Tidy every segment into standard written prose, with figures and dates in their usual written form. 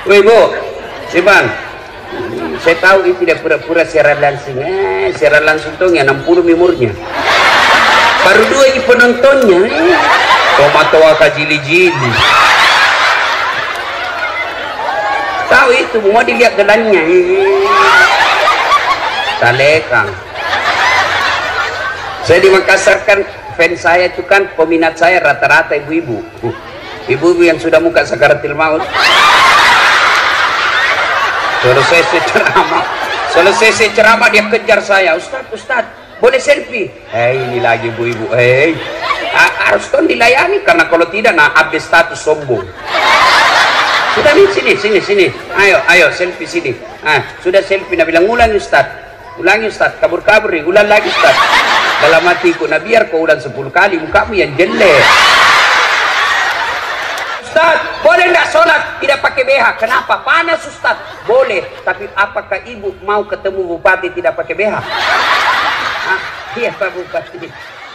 Woi Bu, Bang, saya tahu ini tidak pura-pura siaran langsung. Siaran langsung tuh ya 60 umurnya. Baru 2 ini penontonnya. Tomat-toa kajili-jili. Tahu itu, mau dilihat gelannya. Salekang. Saya di Makassar kan, fans saya itu kan, peminat saya rata-rata ibu-ibu. Ibu-ibu yang sudah muka sakaratil maut. Selesai ceramah dia kejar saya. Ustaz, boleh selfie? Ini lagi ibu-ibu. Harus kan dilayani, karena kalau tidak nah update status sombong. Sudah nih, sini. Ayo selfie sini. Sudah selfie, nah bilang ulangi Ustaz, kabur-kabur nih, ulang lagi Ustaz. Dalam hatiku, nah biar kau ulang 10 kali, mukamu yang jelek. Ustaz, boleh nggak sholat tidak pakai BH? Kenapa? Panas Ustaz. Boleh, tapi apakah ibu mau ketemu bupati tidak pakai BH? Iya Pak Bupati.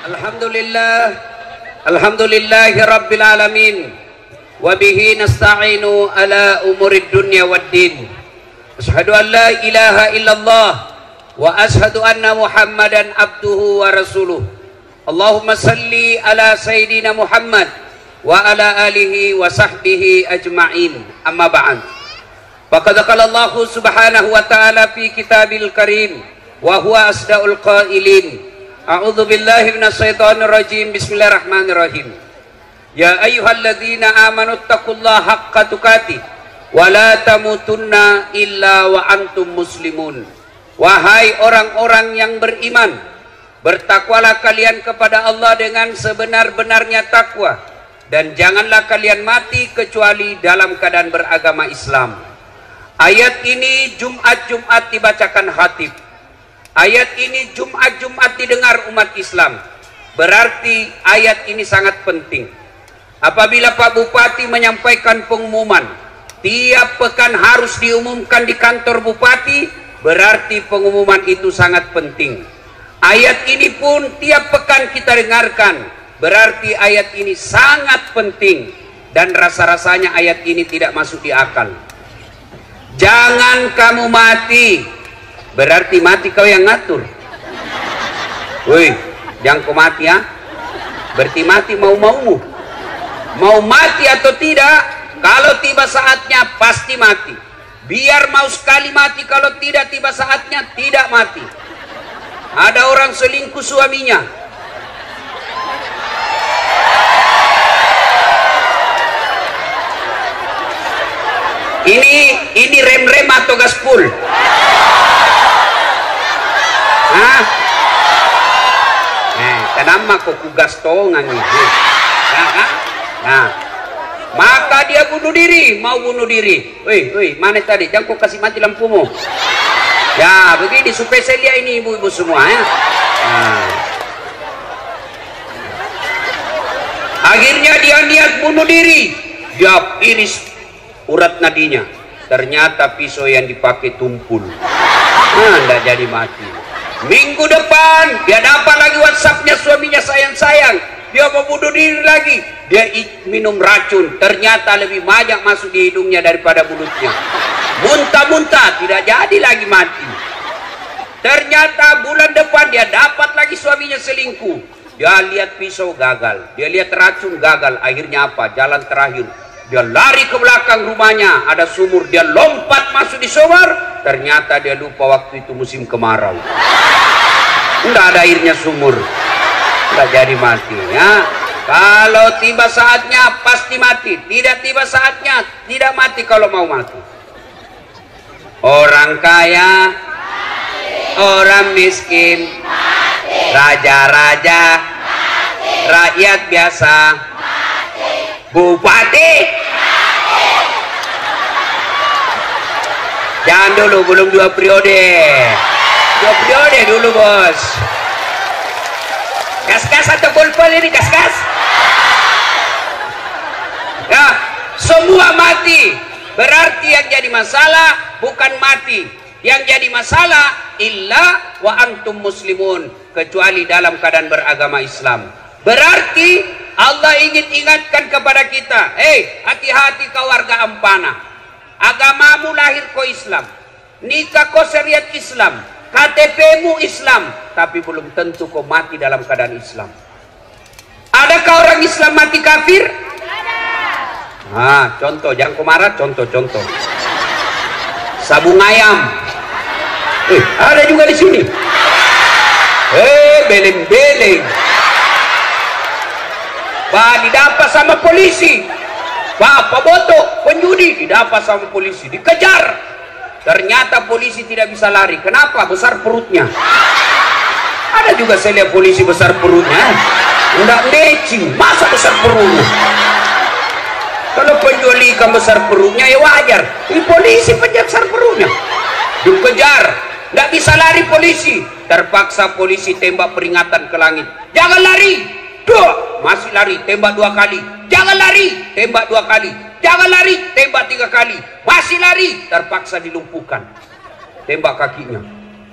Alhamdulillahi Rabbil Alamin. Wabihi nasta'inu ala umurid dunya waddin. Asyhadu an la ilaha illallah wa asyhadu anna Muhammadan abduhu wa rasuluh. Allahumma salli ala Sayyidina Muhammad wa ala alihi wa sahbihi ajma'in. Amma ba'd. Faqad qala Allah subhanahu wa ta'ala fi kitabil karim wa huwa asdaqul qailin. A'udzu billahi minasyaitonir rajim. Bismillahirrahmanirrahim. Ya ayyuhalladzina amanu taqullaha haqqa tuqatih wa la tamutunna illa wa antum muslimun. Wahai orang-orang yang beriman, bertakwalah kalian kepada Allah dengan sebenar-benarnya takwa, dan janganlah kalian mati kecuali dalam keadaan beragama Islam. Ayat ini Jumat-Jumat dibacakan khatib. Ayat ini Jumat-Jumat didengar umat Islam. Berarti ayat ini sangat penting. Apabila Pak Bupati menyampaikan pengumuman, tiap pekan harus diumumkan di kantor Bupati, berarti pengumuman itu sangat penting. Ayat ini pun tiap pekan kita dengarkan, berarti ayat ini sangat penting. Dan rasa-rasanya ayat ini tidak masuk di akal. Jangan kamu mati, berarti mati kau yang ngatur. Woi, jangan kau mati ya. Berarti mati mau-maumu. Mau mati atau tidak, kalau tiba saatnya pasti mati. Biar mau sekali mati, kalau tidak tiba saatnya tidak mati. Ada orang selingkuh suaminya. Ini rem-rem atau gaspol? Kenapa kok kugas tongan ini? Maka dia bunuh diri, mau bunuh diri. Woi, mana tadi? Jangan kau kasih mati lampumu. Ya, begini supaya saya lihat ini ibu-ibu semua ya. Akhirnya dia niat bunuh diri. Dia iris urat nadinya. Ternyata pisau yang dipakai tumpul. Nggak jadi mati. Minggu depan dia dapat lagi WhatsAppnya suaminya, sayang. Dia mau bunuh diri lagi. Dia minum racun. Ternyata lebih banyak masuk di hidungnya daripada mulutnya. Muntah-muntah, tidak jadi lagi mati. Ternyata bulan depan dia dapat lagi suaminya selingkuh. Dia lihat pisau gagal, dia lihat racun gagal. Akhirnya apa? Jalan terakhir, dia lari ke belakang rumahnya, ada sumur, dia lompat masuk di sumur. Ternyata dia lupa waktu itu musim kemarau. Tidak ada airnya sumur. Tidak jadi mati ya. Kalau tiba saatnya pasti mati. Tidak tiba saatnya tidak mati kalau mau mati. Orang kaya mati. Orang miskin mati. Raja-raja mati. Rakyat biasa mati. Bupati mati. Jangan dulu, belum 2 periode. 2 periode dulu bos. Gas-gas atau golpol ini? Gas-gas ya, semua mati. Berarti yang jadi masalah bukan mati, yang jadi masalah illa wa antum muslimun, kecuali dalam keadaan beragama Islam. Berarti Allah ingin ingatkan kepada kita, hati-hati kau warga Ampana, agamamu lahir kau Islam, nikah kau syariat Islam, KTP-mu Islam, tapi belum tentu kau mati dalam keadaan Islam. Adakah orang Islam mati kafir? Ada. Contoh, jangan kau marah, contoh. Sabung ayam. Ada juga di sini. Beleng-beleng. Didapat sama polisi. Pembotok, penjudi didapat sama polisi, dikejar. Ternyata polisi tidak bisa lari. Kenapa? Besar perutnya. Ada juga saya lihat polisi besar perutnya. Enggak matching, masa besar perutnya? Kalau penjual ikan besar perutnya ya wajar. Ini polisi penjaga besar perutnya. Dikejar, nggak bisa lari polisi. Terpaksa polisi tembak peringatan ke langit. Jangan lari. Masih lari, tembak 2 kali. Jangan lari, tembak 2 kali. Jangan lari, tembak 3 kali. Masih lari, terpaksa dilumpuhkan. Tembak kakinya.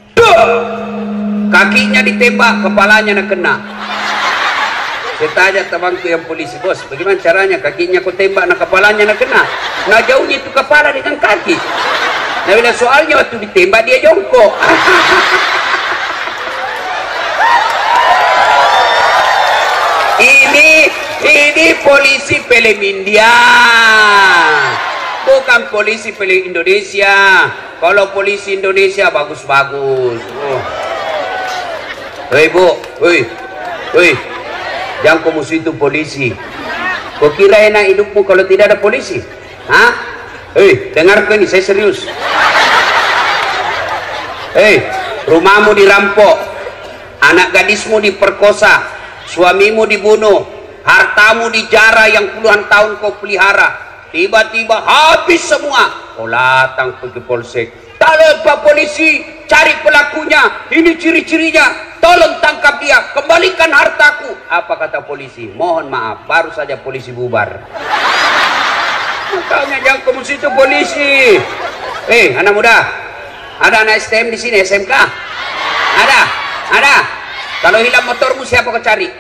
Kakinya ditembak, kepalanya nak kena. Saya tanya temanku yang polisi, bos, bagaimana caranya kakinya kau tembak, nak kepalanya nak kena? Nah jauhnya itu kepala dengan kaki. Nah bila soalnya waktu ditembak dia jongkok. Ini polisi film India, bukan polisi film Indonesia. Kalau polisi Indonesia bagus-bagus. Hei bu, hei, jangan kau musuh itu polisi. Kau kira enak hidupmu kalau tidak ada polisi? Hah? Hei, dengarkan ini, saya serius. Hei, rumahmu dirampok, anak gadismu diperkosa, suamimu dibunuh, hartamu dijara yang puluhan tahun kau pelihara, tiba-tiba habis semua. Kau datang pergi polsek. Tolong Pak Polisi, cari pelakunya, ini ciri-cirinya, tolong tangkap dia, kembalikan hartaku. Apa kata polisi? Mohon maaf, baru saja polisi bubar. Makanya jangan kamu situ polisi. Anak muda, ada anak STM di sini, SMK? Ada. Kalau hilang motormu siapa kau cari?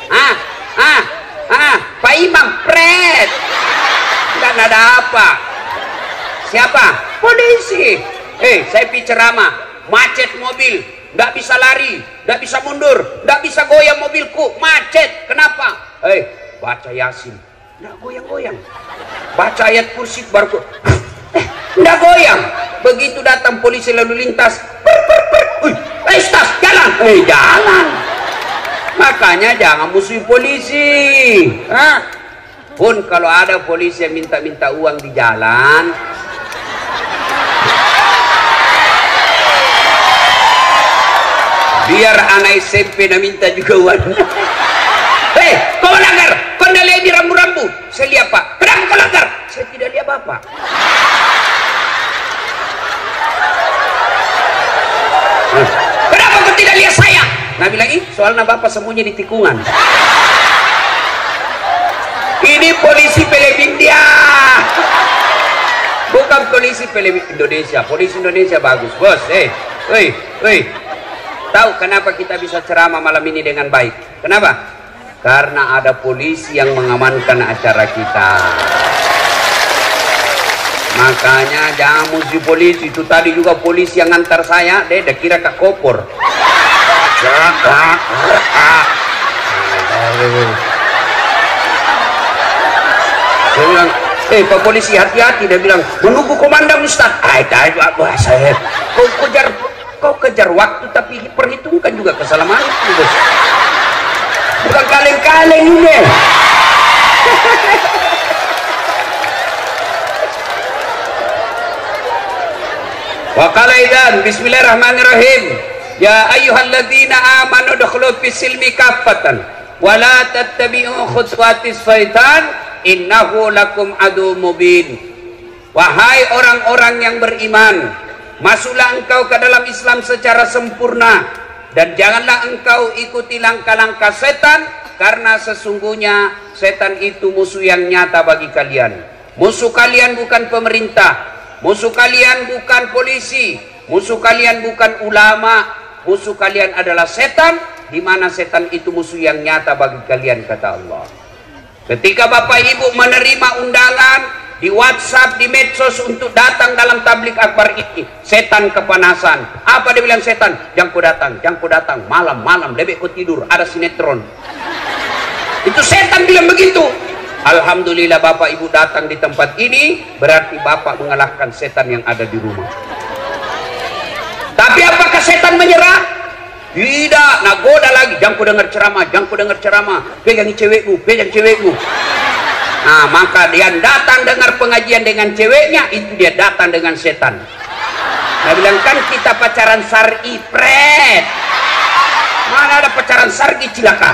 Pak Imam, pret. Tidak ada apa. Siapa? Polisi. Saya ceramah, macet mobil, nggak bisa lari, nggak bisa mundur, nggak bisa goyang mobilku, macet. Kenapa? Baca Yasin, nggak goyang-goyang. Baca ayat kursi baru nggak goyang. Begitu datang polisi lalu lintas, tas, jalan, jalan. Makanya jangan musuhi polisi. Pun kalau ada polisi yang minta-minta uang di jalan, biar anak SMP nak minta juga uang. Kau melanggar, kau tidak lihat di rambu-rambu. Saya lihat Pak. Kenapa kau langgar? Saya tidak lihat Bapak. Kenapa kau tidak lihat saya? Nah bilang, soalnya Bapak sembunyi di tikungan. Ini polisi film India, bukan polisi film Indonesia. Polisi Indonesia bagus, bos. Tahu kenapa kita bisa ceramah malam ini dengan baik? Kenapa? Karena ada polisi yang mengamankan acara kita. Makanya jangan musuh polisi. Itu tadi juga polisi yang ngantar saya, dia kira Kak Kopor. Dia bilang, Pak Polisi hati-hati. Dia bilang, menunggu komandan Ustaz. Saya kau kejar waktu tapi perhitungkan juga keselamatanmu. Bukan kaleng-kaleng ini. Wa qala idzan bismillahirrahmanirrahim. Ya ayyuhalladzina amanu dukhulu fis silmi kaffatan wa la tattabi'u khutuwatis syaitan innahu lakum adu mubin. Wahai orang-orang yang beriman, masuklah engkau ke dalam Islam secara sempurna dan janganlah engkau ikuti langkah-langkah setan, karena sesungguhnya setan itu musuh yang nyata bagi kalian. Musuh kalian bukan pemerintah, musuh kalian bukan polisi, musuh kalian bukan ulama, musuh kalian adalah setan, di mana setan itu musuh yang nyata bagi kalian, kata Allah. Ketika Bapak Ibu menerima undangan di WhatsApp, di medsos untuk datang dalam tablik akbar ini. Setan kepanasan. Apa dia bilang setan? Jangan kau datang, malam-malam lebih kau tidur, ada sinetron. Itu setan bilang begitu. Alhamdulillah Bapak Ibu datang di tempat ini, berarti Bapak mengalahkan setan yang ada di rumah. Tapi apakah setan menyerah? Tidak, nagoda lagi. Jangan kau dengar ceramah, pegang cewekmu. Nah, maka dia datang dengar pengajian dengan ceweknya, itu dia datang dengan setan. Nah, bilang kan kita pacaran syar'i, pret. Mana ada pacaran syar'i, cilaka.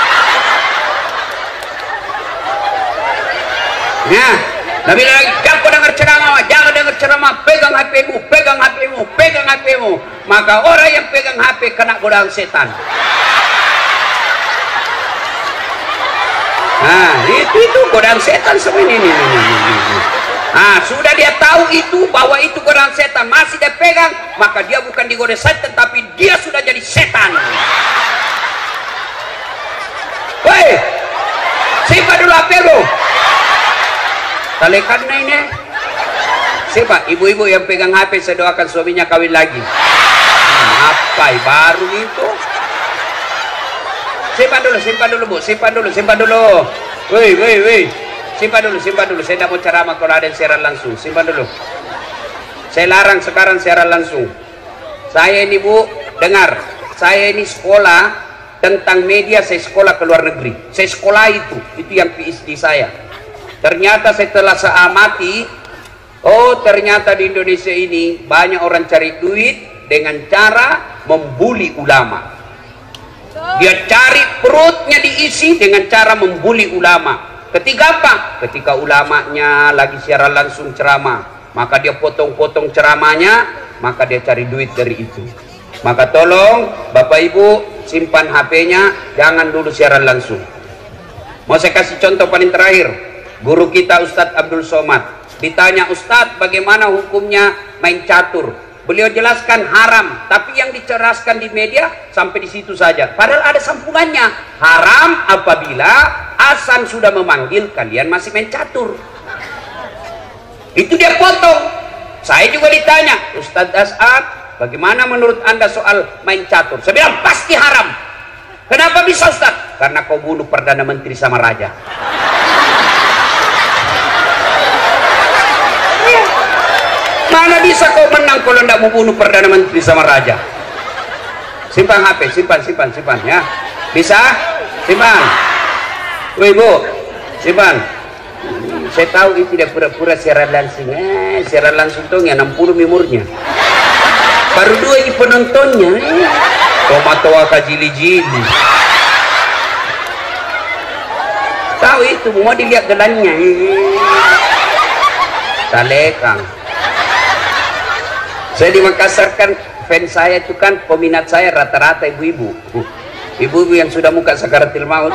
Nah, Nabi lagi, jangan dengar ceramah, pegang HPmu. Maka orang yang pegang HP kena godaan setan. Nah, itu godaan setan semua ini. Nah, sudah dia tahu itu, bahwa itu godaan setan, masih dia pegang, maka dia bukan digoda setan, tapi dia sudah jadi setan. Woi, simpan dulu HP lu. Talekan ini. Siapa? Ibu-ibu yang pegang HP, saya doakan suaminya kawin lagi. Apa baru itu? Simpan dulu Bu, simpan dulu. Woi. Simpan dulu. Saya tidak mau ceramah kalau ada yang siaran langsung. Simpan dulu. Saya larang sekarang siaran langsung. Saya ini Bu, dengar. Saya ini sekolah tentang media, saya sekolah ke luar negeri. Saya sekolah itu yang PhD saya. Ternyata setelah saya amati, oh ternyata di Indonesia ini banyak orang cari duit dengan cara membuli ulama. Dia cari perutnya diisi dengan cara membuli ulama. Ketika apa? Ketika ulamanya lagi siaran langsung ceramah, maka dia potong-potong ceramahnya, maka dia cari duit dari itu. Maka tolong Bapak Ibu simpan HP-nya, jangan dulu siaran langsung. Mau saya kasih contoh paling terakhir. Guru kita Ustadz Abdul Somad ditanya, Ustadz bagaimana hukumnya main catur? Beliau jelaskan haram, tapi yang diceraskan di media sampai di situ saja. Padahal ada sambungannya. Haram apabila azan sudah memanggil kalian masih main catur. Itu dia potong. Saya juga ditanya, Ustadz As'ad, bagaimana menurut Anda soal main catur? Saya bilang pasti haram. Kenapa bisa Ustadz? Karena kau bunuh Perdana Menteri sama Raja. Mana bisa kau menang kalau tidak mau bunuh Perdana Menteri sama Raja? Simpan HP, simpan ya. Bisa? Simpan. Woi Bu, simpan. Saya tahu itu tidak pura-pura siaran langsung. Siaran langsung tuh ya 60 memornya. Baru 2 ini penontonnya. Tomat-toa kajili-jili. Tahu itu, mau dilihat gelannya. Talekang. Saya di Makassar kan, fans saya itu kan, peminat saya rata-rata ibu-ibu. Ibu-ibu yang sudah muka sakaratil maut.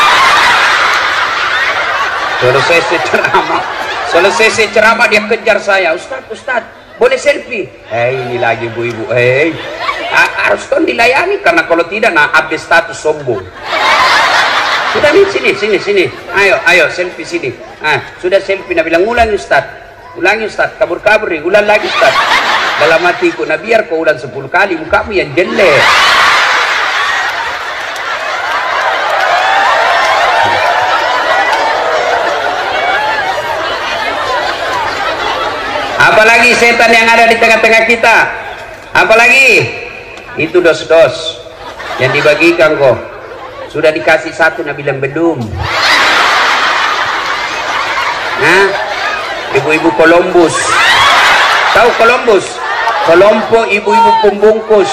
Selesai ceramah dia kejar saya. Ustaz, boleh selfie? Ini lagi ibu-ibu. Harus kan dilayani, karena kalau tidak nah update status sombong. Sudah nih, sini. Ayo selfie sini. Sudah selfie, nah bilang ulangi Ustaz, kabur-kabur nih, ulang lagi Ustaz. Dalam hatiku, nah biar kau ulang 10 kali, mukamu yang jelek. Apalagi setan yang ada di tengah-tengah kita? Apalagi? Itu dos-dos yang dibagikan kok. Sudah dikasih 1, nah bilang belum. Nah, ibu-ibu Columbus. Tahu Columbus? Kelompok ibu-ibu pembungkus.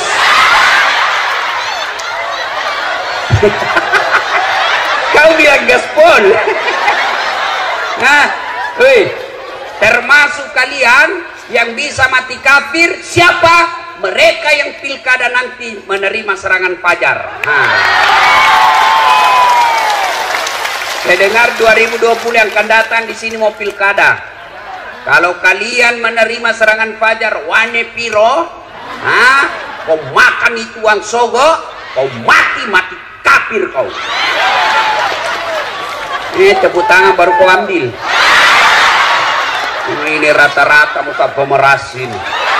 Kau bilang gaspol. Nah, termasuk kalian yang bisa mati kafir siapa? Mereka yang pilkada nanti menerima serangan fajar. Saya dengar 2020 yang akan datang di sini mau pilkada. Kalau kalian menerima serangan fajar wane piro, kau makan itu uang sogo, kau mati kafir kau. Ini tepuk tangan baru kau ambil. Ini rata-rata muka pemerasin.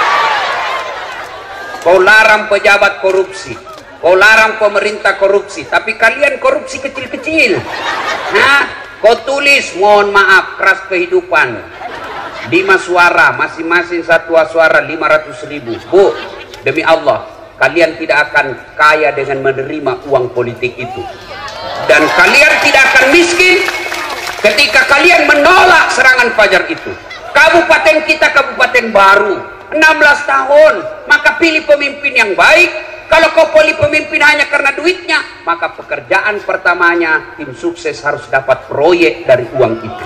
Kau larang pejabat korupsi, kau larang pemerintah korupsi, tapi kalian korupsi kecil-kecil. Nah, kau tulis mohon maaf keras kehidupan 5 suara, masing-masing satu suara 500.000. Bu, demi Allah, kalian tidak akan kaya dengan menerima uang politik itu, dan kalian tidak akan miskin ketika kalian menolak serangan fajar itu. Kabupaten kita kabupaten baru, 16 tahun, maka pilih pemimpin yang baik. Kalau kau pilih pemimpin hanya karena duitnya, maka pekerjaan pertamanya tim sukses harus dapat proyek dari uang itu.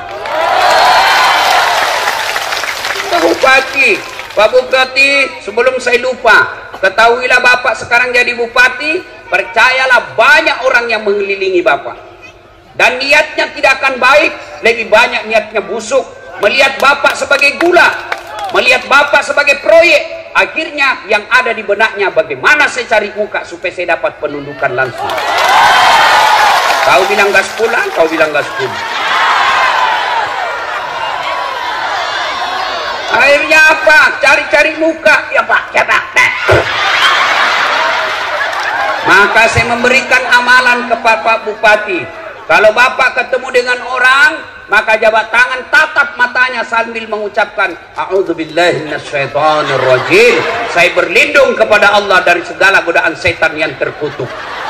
Pak Bupati, sebelum saya lupa, ketahuilah Bapak sekarang jadi bupati, percayalah banyak orang yang mengelilingi Bapak, dan niatnya tidak akan baik, lebih banyak niatnya busuk. Melihat Bapak sebagai gula, melihat Bapak sebagai proyek, akhirnya yang ada di benaknya bagaimana saya cari muka supaya saya dapat penundukan langsung. Kau bilang gas pulang, kau bilang gas pulang. Akhirnya apa? Cari-cari muka. Ya Pak, ya Pak. Maka saya memberikan amalan kepada Pak Bupati. Kalau Bapak ketemu dengan orang, maka jabat tangan, tatap matanya sambil mengucapkan a'udzubillahi minasyaitonirrajim. Saya berlindung kepada Allah dari segala godaan setan yang terkutuk.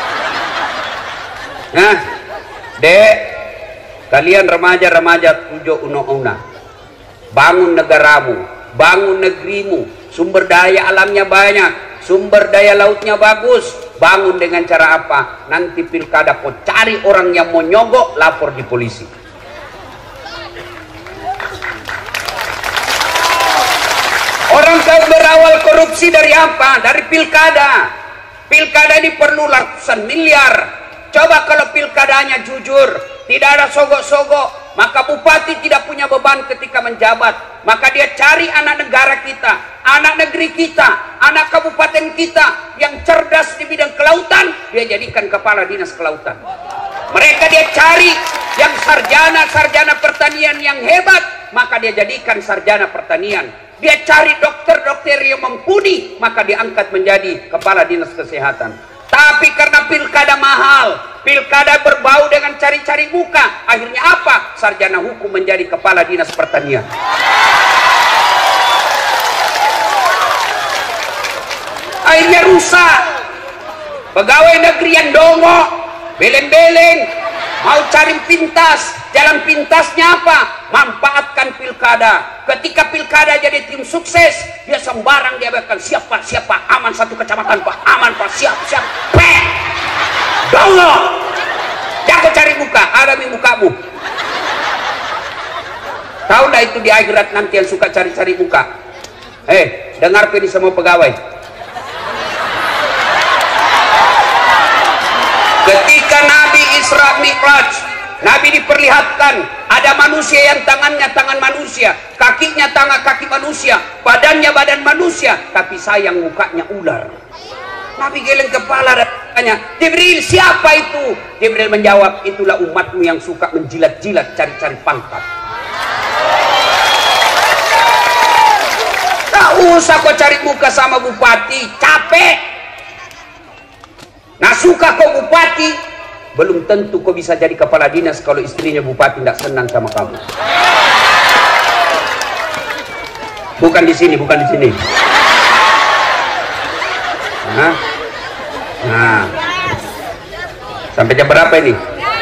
Nah, Dek, kalian remaja-remaja tujuh una-una, bangun negaramu, bangun negerimu. Sumber daya alamnya banyak, sumber daya lautnya bagus. Bangun dengan cara apa? Nanti pilkada kau cari orang yang mau nyogok, lapor di polisi. Orang kau berawal korupsi dari apa? Dari pilkada. Pilkada ini perlu ratusan miliar. Coba kalau pilkadanya jujur, tidak ada sogok-sogok, maka bupati tidak punya beban ketika menjabat. Maka dia cari anak negara kita, anak negeri kita, anak kabupaten kita yang cerdas di bidang kelautan, dia jadikan kepala dinas kelautan. Mereka dia cari yang sarjana pertanian yang hebat, maka dia jadikan sarjana pertanian. Dia cari dokter-dokter yang mumpuni, maka diangkat menjadi kepala dinas kesehatan. Tapi karena pilkada mahal, pilkada berbau dengan cari-cari muka, akhirnya apa? Sarjana hukum menjadi kepala dinas pertanian. Akhirnya rusak. Pegawai negeri yang dongok, beleng-beleng, mau cari pintas. Jalan pintasnya apa? Manfaatkan pilkada. Ketika pilkada jadi tim sukses, dia sembarang dia bakal siapa aman satu kecamatan Pak, aman Pak, siap dongok. Jago cari muka, ada di mukamu. Tahu dah itu di akhirat nanti yang suka cari-cari muka. Dengar ini semua pegawai. Ketika Nabi Isra Mi'raj, Nabi diperlihatkan ada manusia yang tangannya tangan manusia, kakinya kaki manusia, badannya badan manusia, tapi sayang mukanya ular. Nabi geleng kepala dan tanya, Jibril, siapa itu? Jibril menjawab, itulah umatmu yang suka menjilat-jilat cari-cari pangkat. Tak usah kau cari muka sama bupati, capek. Nah, suka kau bupati, belum tentu kau bisa jadi kepala dinas kalau istrinya bupati tidak senang sama kamu. Bukan di sini. Nah, sampai jam berapa ini?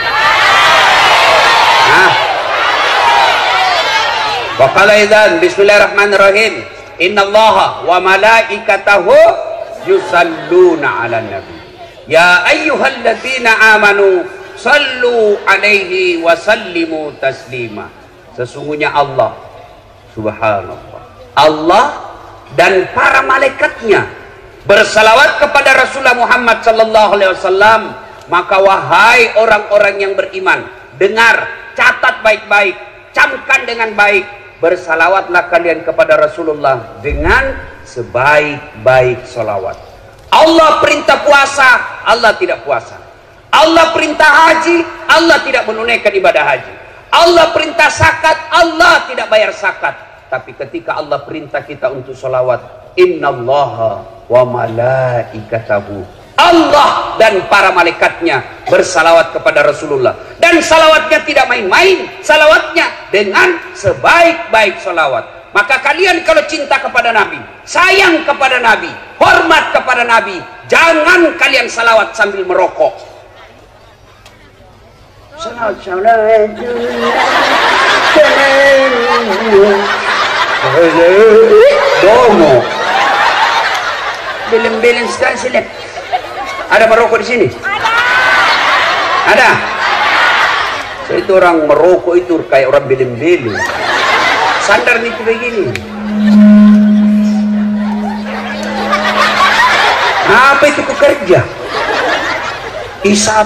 Waqala idzan bismillahirrahmanirrahim. Innallaha wa malaikatahu yusalluna 'alan nabi. Ya ayyuhalladzina amanu sallu alaihi wa sallimu taslima. Sesungguhnya Allah, subhanallah, Allah dan para malaikatnya bersalawat kepada Rasulullah Muhammad sallallahu alaihi wasallam. Maka wahai orang-orang yang beriman, dengar, catat baik-baik, camkan dengan baik, bersalawatlah kalian kepada Rasulullah dengan sebaik-baik salawat. Allah perintah puasa, Allah tidak puasa. Allah perintah haji, Allah tidak menunaikan ibadah haji. Allah perintah zakat, Allah tidak bayar zakat. Tapi ketika Allah perintah kita untuk salawat, innallaha wa malaikatahu, Allah dan para malaikatnya bersalawat kepada Rasulullah. Dan salawatnya tidak main-main, salawatnya dengan sebaik-baik salawat. Maka kalian kalau cinta kepada Nabi, sayang kepada Nabi, hormat kepada Nabi, jangan kalian salawat sambil merokok. Salawat Domo. Belem-belem sekali silap. Ada merokok di sini? Ada. So, itu orang merokok itu kayak orang belem-belem. Sandar nih begini. Apa itu pekerja? Isap.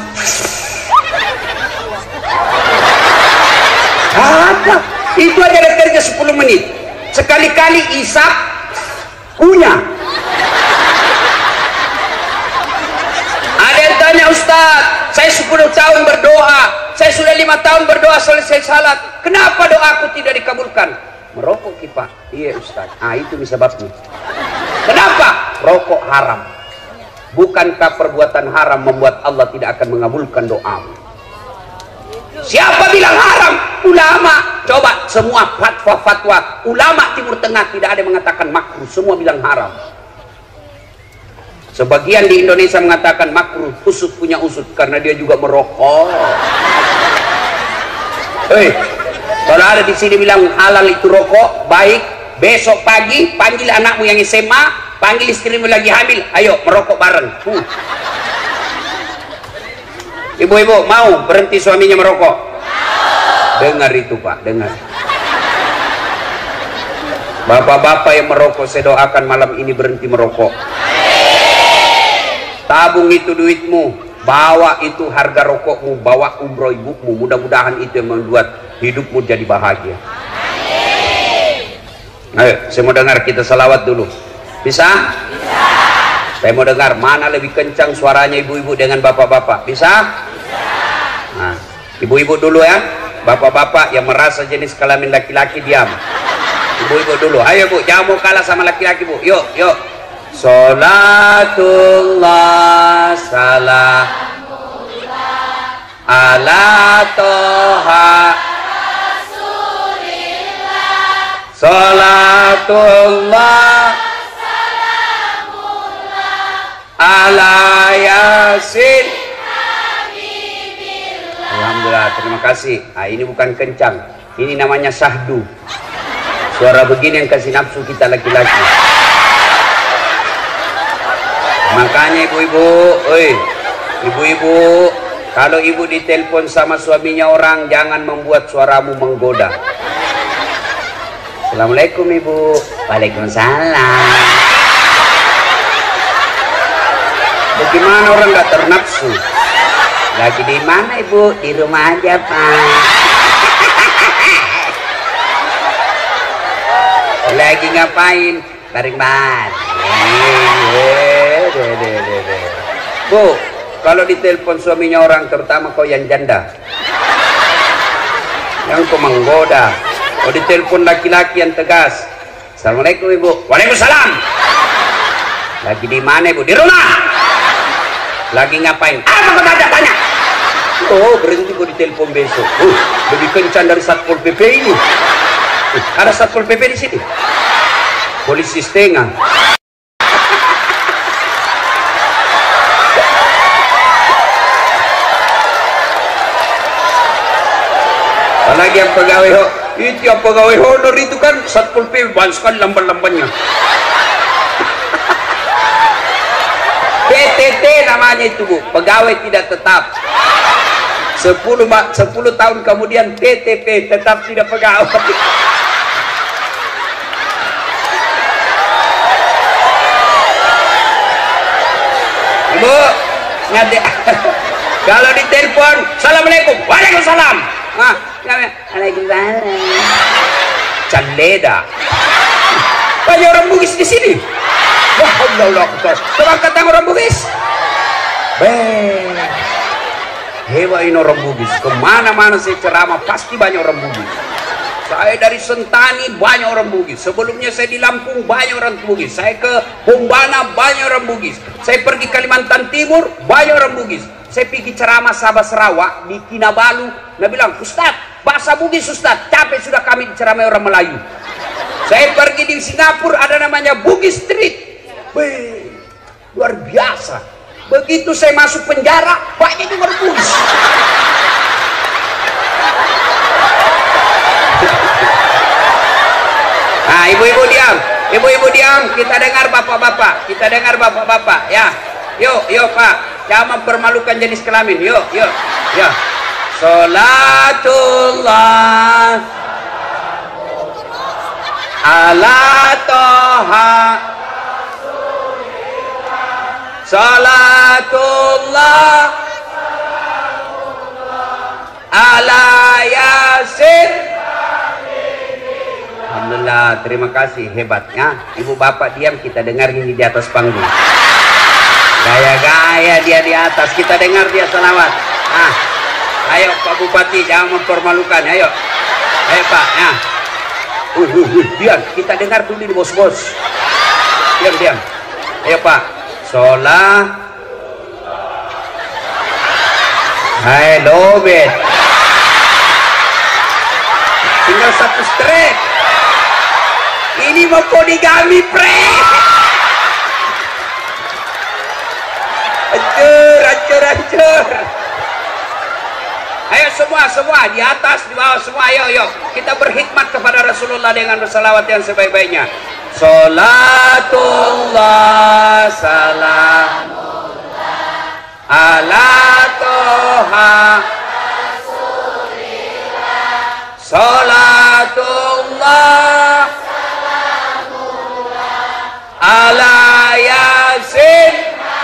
Apa? Itu aja ada kerja 10 menit. Sekali-kali isap punya. Ada yang tanya, Ustaz, saya 10 tahun berdoa, saya sudah 5 tahun berdoa selesai salat, kenapa doaku tidak dikabulkan? Merokok Pak. Iya Ustaz. Itu sebabnya. Kenapa? Rokok haram. Bukankah perbuatan haram membuat Allah tidak akan mengabulkan doamu? Siapa bilang haram? Ulama. Coba semua fatwa-fatwa ulama Timur Tengah tidak ada yang mengatakan makruh, semua bilang haram. Sebagian di Indonesia mengatakan makruh, usut punya usut karena dia juga merokok. Kalau ada di sini bilang halal itu rokok, baik, besok pagi panggil anakmu yang SMA, panggil istrimu lagi hamil, ayo merokok bareng. Ibu-ibu mau berhenti suaminya merokok? Dengar itu Pak, dengar. Bapak-bapak yang merokok, saya doakan malam ini berhenti merokok. Tabung itu duitmu, bawa itu harga rokokmu, bawa umroh ibumu, mudah-mudahan itu yang membuat hidupmu jadi bahagia. Ayo, saya mau dengar kita salawat dulu. Bisa? Saya mau dengar mana lebih kencang suaranya ibu-ibu dengan bapak-bapak. Bisa? Nah, ibu-ibu dulu ya. Bapak-bapak yang merasa jenis kelamin laki-laki diam. Ibu-ibu dulu. Ayo Bu, jangan mau kalah sama laki-laki Bu. Yuk, yuk. Salatullah salamullah ala toha Rasulillah. Salatullah ala Yasin. Alhamdulillah, terima kasih. Ini bukan kencang, ini namanya syahdu. Suara begini yang kasih nafsu kita laki-laki. Makanya ibu-ibu, ibu-ibu, kalau ibu ditelepon sama suaminya orang, jangan membuat suaramu menggoda. Assalamualaikum ibu. Waalaikumsalam. Bagaimana orang nggak ternafsu? Lagi di mana ibu? Di rumah aja Pak. Lagi ngapain? Bareng bar. Bu, kalau ditelepon suaminya orang, terutama kau yang janda, yang kau menggoda. Kalau ditelepon laki-laki yang tegas, Assalamualaikum ibu. Waalaikumsalam. Lagi di mana ibu? Di rumah. Lagi ngapain? Apa kau tanya? Oh, berhenti kau ditelepon besok. Lebih kencang dari Satpol PP ini. Ada Satpol PP di sini. Polisi setengah. Apalagi yang pegawai itu, yang pegawai honor itu kan Satpol PP banyak sekali lamban-lambannya. PTT namanya itu Bu, pegawai tidak tetap. 10 tahun kemudian TTP, tetap tidak pegawai. Ibu, ngade. Kalau ditelepon, Assalamualaikum. Waalaikumsalam. Waalaikumsalam. Caleda. Banyak orang Bugis di sini. Wah, Allah. Coba kata orang Bugis. Hebat ini orang Bugis. Kemana-mana saya ceramah pasti banyak orang Bugis. Saya dari Sentani banyak orang Bugis. Sebelumnya saya di Lampung banyak orang Bugis. Saya ke Bombana banyak orang Bugis. Saya pergi Kalimantan Timur banyak orang Bugis. Saya pergi ceramah Sabah Sarawak di Kinabalu. Dia bilang, Ustaz, bahasa Bugis Ustaz, capek sudah kami diceramai orang Melayu. Saya pergi di Singapura ada namanya Bugis Street. Wih, luar biasa. Begitu saya masuk penjara banyak juga orang Bugis. Nah, ibu-ibu diam, ibu-ibu diam, kita dengar bapak-bapak, ya. Yuk Pak, jangan mempermalukan jenis kelamin, yuk. Salatullah ala toha, salatullah ala yasin. Alhamdulillah, terima kasih, hebatnya. Ibu bapak diam, kita dengar ini di atas panggung. Gaya-gaya dia di atas, kita dengar dia selawat. Nah, ayo Pak Bupati, jangan mempermalukan, ayo Pak, ya. Diam, kita dengar dulu nih bos-bos. Diam. Ayo Pak, sholat. Hai, lobet. Tinggal satu strek. Ini mau poligami, pre. Hancur. Ayo semua di atas, di bawah semua, ayo. Kita berkhidmat kepada Rasulullah dengan bersalawat yang sebaik-baiknya. Salatullah salamullah ala toha, salatullah ala yasin.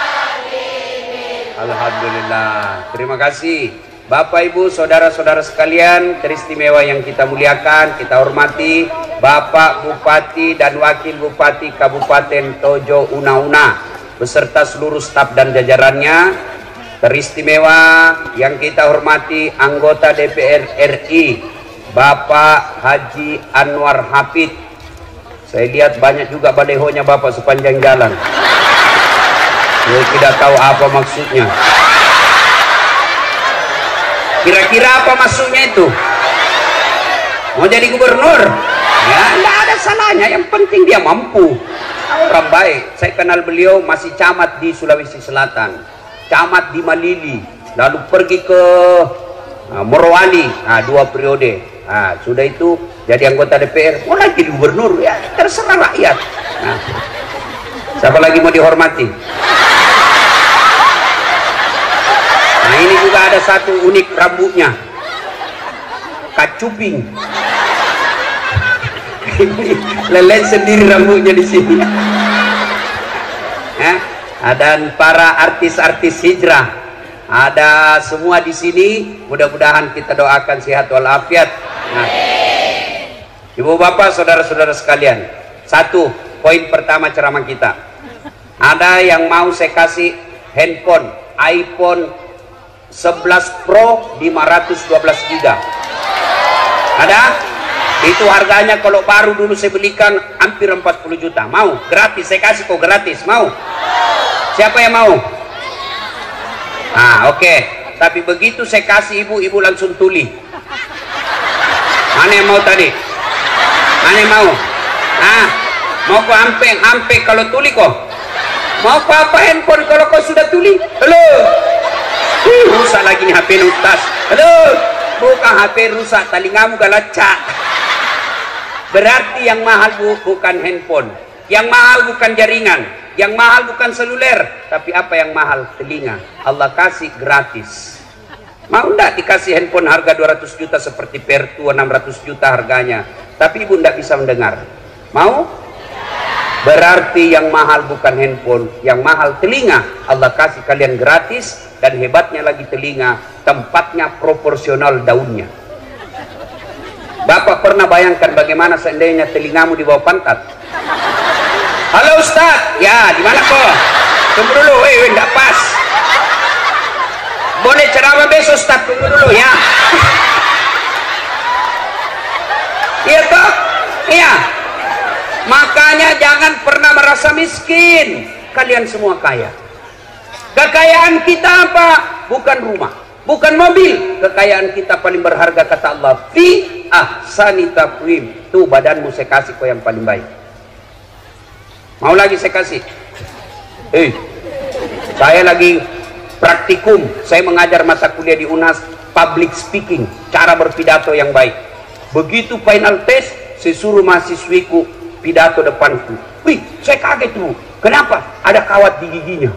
Alhamdulillah, terima kasih Bapak Ibu saudara-saudara sekalian teristimewa yang kita muliakan, kita hormati Bapak Bupati dan Wakil Bupati Kabupaten Tojo Una beserta seluruh staf dan jajarannya. Teristimewa yang kita hormati anggota DPR RI Bapak Haji Anwar Hafid. Saya lihat banyak juga balehonya Bapak sepanjang jalan. Saya tidak tahu apa maksudnya. Kira-kira apa maksudnya itu? Mau jadi gubernur? Ya, tidak ada salahnya. Yang penting dia mampu. Orang baik. Saya kenal beliau masih camat di Sulawesi Selatan, camat di Malili, lalu pergi ke Morowali. Nah, 2 periode. Nah, sudah itu jadi anggota DPR, mau lagi jadi gubernur, ya terserah rakyat. Nah, siapa lagi mau dihormati? Nah, ini juga ada satu unik rambutnya, kacuping. Lelen sendiri rambutnya di sini. Dan para artis-artis hijrah ada semua di sini. Mudah-mudahan kita doakan sehat walafiat. Nah, Ibu bapak saudara-saudara sekalian, satu poin pertama ceramah kita, ada yang mau saya kasih handphone iPhone 11 Pro 512 GB. Ada? Itu harganya kalau baru dulu saya belikan hampir 40 juta. Mau? Gratis, saya kasih kok gratis. Mau? Siapa yang mau? Nah, oke. Tapi begitu saya kasih ibu langsung tuli. Mana yang mau tadi? Mana yang mau? Nah, mau kok ampe kalau tuli kok? Mau apa handphone kalau kau sudah tuli? Halo? Rusak lagi nih HP Ustaz. Halo? Bukan HP rusak, telingamu galacak. Berarti yang mahal bukan handphone, yang mahal bukan jaringan, yang mahal bukan seluler, tapi apa yang mahal? Telinga. Allah kasih gratis. Mau enggak dikasih handphone harga 200 juta seperti Pertu 600 juta harganya, tapi ibu enggak bisa mendengar? Mau? Berarti yang mahal bukan handphone, yang mahal telinga. Allah kasih kalian gratis, dan hebatnya lagi telinga, tempatnya proporsional daunnya. Bapak pernah bayangkan bagaimana seandainya telingamu di bawah pantat? Halo Ustaz, ya di mana kok? Tunggu dulu, enggak pas. Boleh ceramah besok Ustaz, tunggu dulu ya. Iya toh? Iya. Makanya jangan pernah merasa miskin. Kalian semua kaya. Kekayaan kita apa? Bukan rumah, bukan mobil. Kekayaan kita paling berharga kata Allah, fi ahsani taqwim. Tuh badanmu saya kasih kau yang paling baik. Mau lagi saya kasih? Saya lagi praktikum. Saya mengajar mata kuliah di UNAS public speaking, cara berpidato yang baik. Begitu final test, saya suruh mahasiswiku pidato depanku. Wih, saya kaget tuh. Kenapa? Ada kawat di giginya.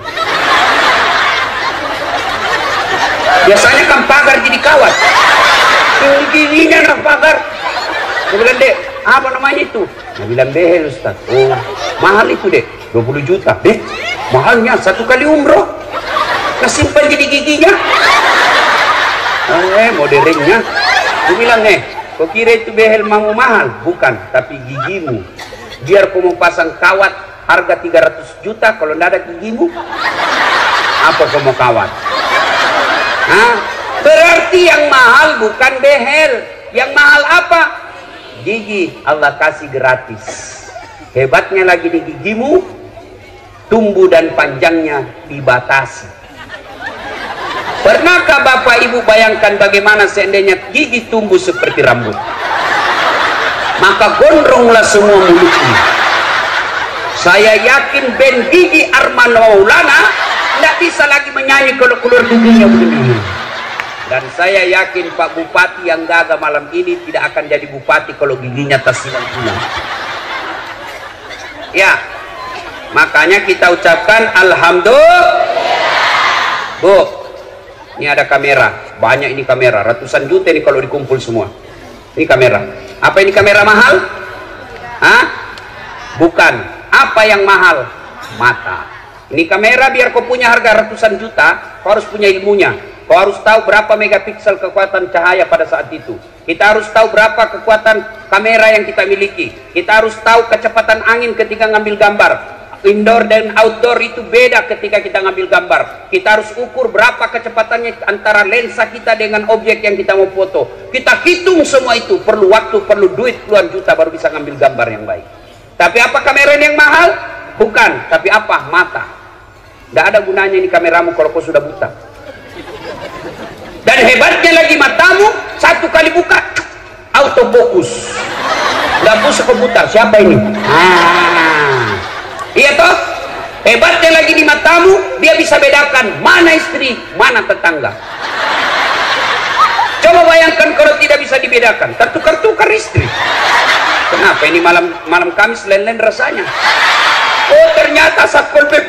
Biasanya kan pagar jadi kawat. Giginya nak pagar. Saya bilang, Dek, apa namanya itu? Saya bilang, behel Ustaz. Oh, mahal itu Dek, 20 juta. Dek, mahalnya 1 kali umroh. Kesimpan jadi giginya. Modernnya. Saya bilang, kau kira itu behel mau mahal? Bukan, tapi gigimu. Biar kau mau pasang kawat harga 300 juta, kalau tidak ada gigimu, apa kau mau kawat? Berarti yang mahal bukan behel. Yang mahal apa? Gigi. Allah kasih gratis. Hebatnya lagi di gigimu, tumbuh dan panjangnya dibatasi. Pernahkah Bapak Ibu bayangkan bagaimana seandainya gigi tumbuh seperti rambut? Maka gondronglah semua mulutnya. Saya yakin band Gigi Arman Maulana tidak bisa lagi menyanyi kalau keluar giginya begini. Dan saya yakin Pak Bupati yang gagah malam ini tidak akan jadi bupati kalau giginya tersilang pulang. Ya, makanya kita ucapkan alhamdulillah. Bu, ini ada kamera, banyak ini kamera, ratusan juta ini kalau dikumpul semua. Ini kamera. Apa ini kamera mahal? Bukan. Apa yang mahal? Mata. Ini kamera biar kau punya harga ratusan juta, kau harus punya ilmunya. Kau harus tahu berapa megapiksel kekuatan cahaya pada saat itu. Kita harus tahu berapa kekuatan kamera yang kita miliki. Kita harus tahu kecepatan angin ketika ngambil gambar. Indoor dan outdoor itu beda ketika kita ngambil gambar. Kita harus ukur berapa kecepatannya antara lensa kita dengan objek yang kita mau foto. Kita hitung semua itu. Perlu waktu, perlu duit puluhan juta baru bisa ngambil gambar yang baik. Tapi apa kamera yang mahal? Bukan. Tapi apa? Mata. Tidak ada gunanya ini kameramu kalau kau sudah buta. Dan hebatnya lagi matamu, 1 kali buka autofokus. Nggak bisa kau buta. Siapa ini? Iya toh? Hebatnya lagi di matamu, dia bisa bedakan mana istri, mana tetangga. Coba bayangkan kalau tidak bisa dibedakan, tertukar-tukar istri. Kenapa ini malam Kamis lain-lain rasanya? Oh, ternyata Satpol PP.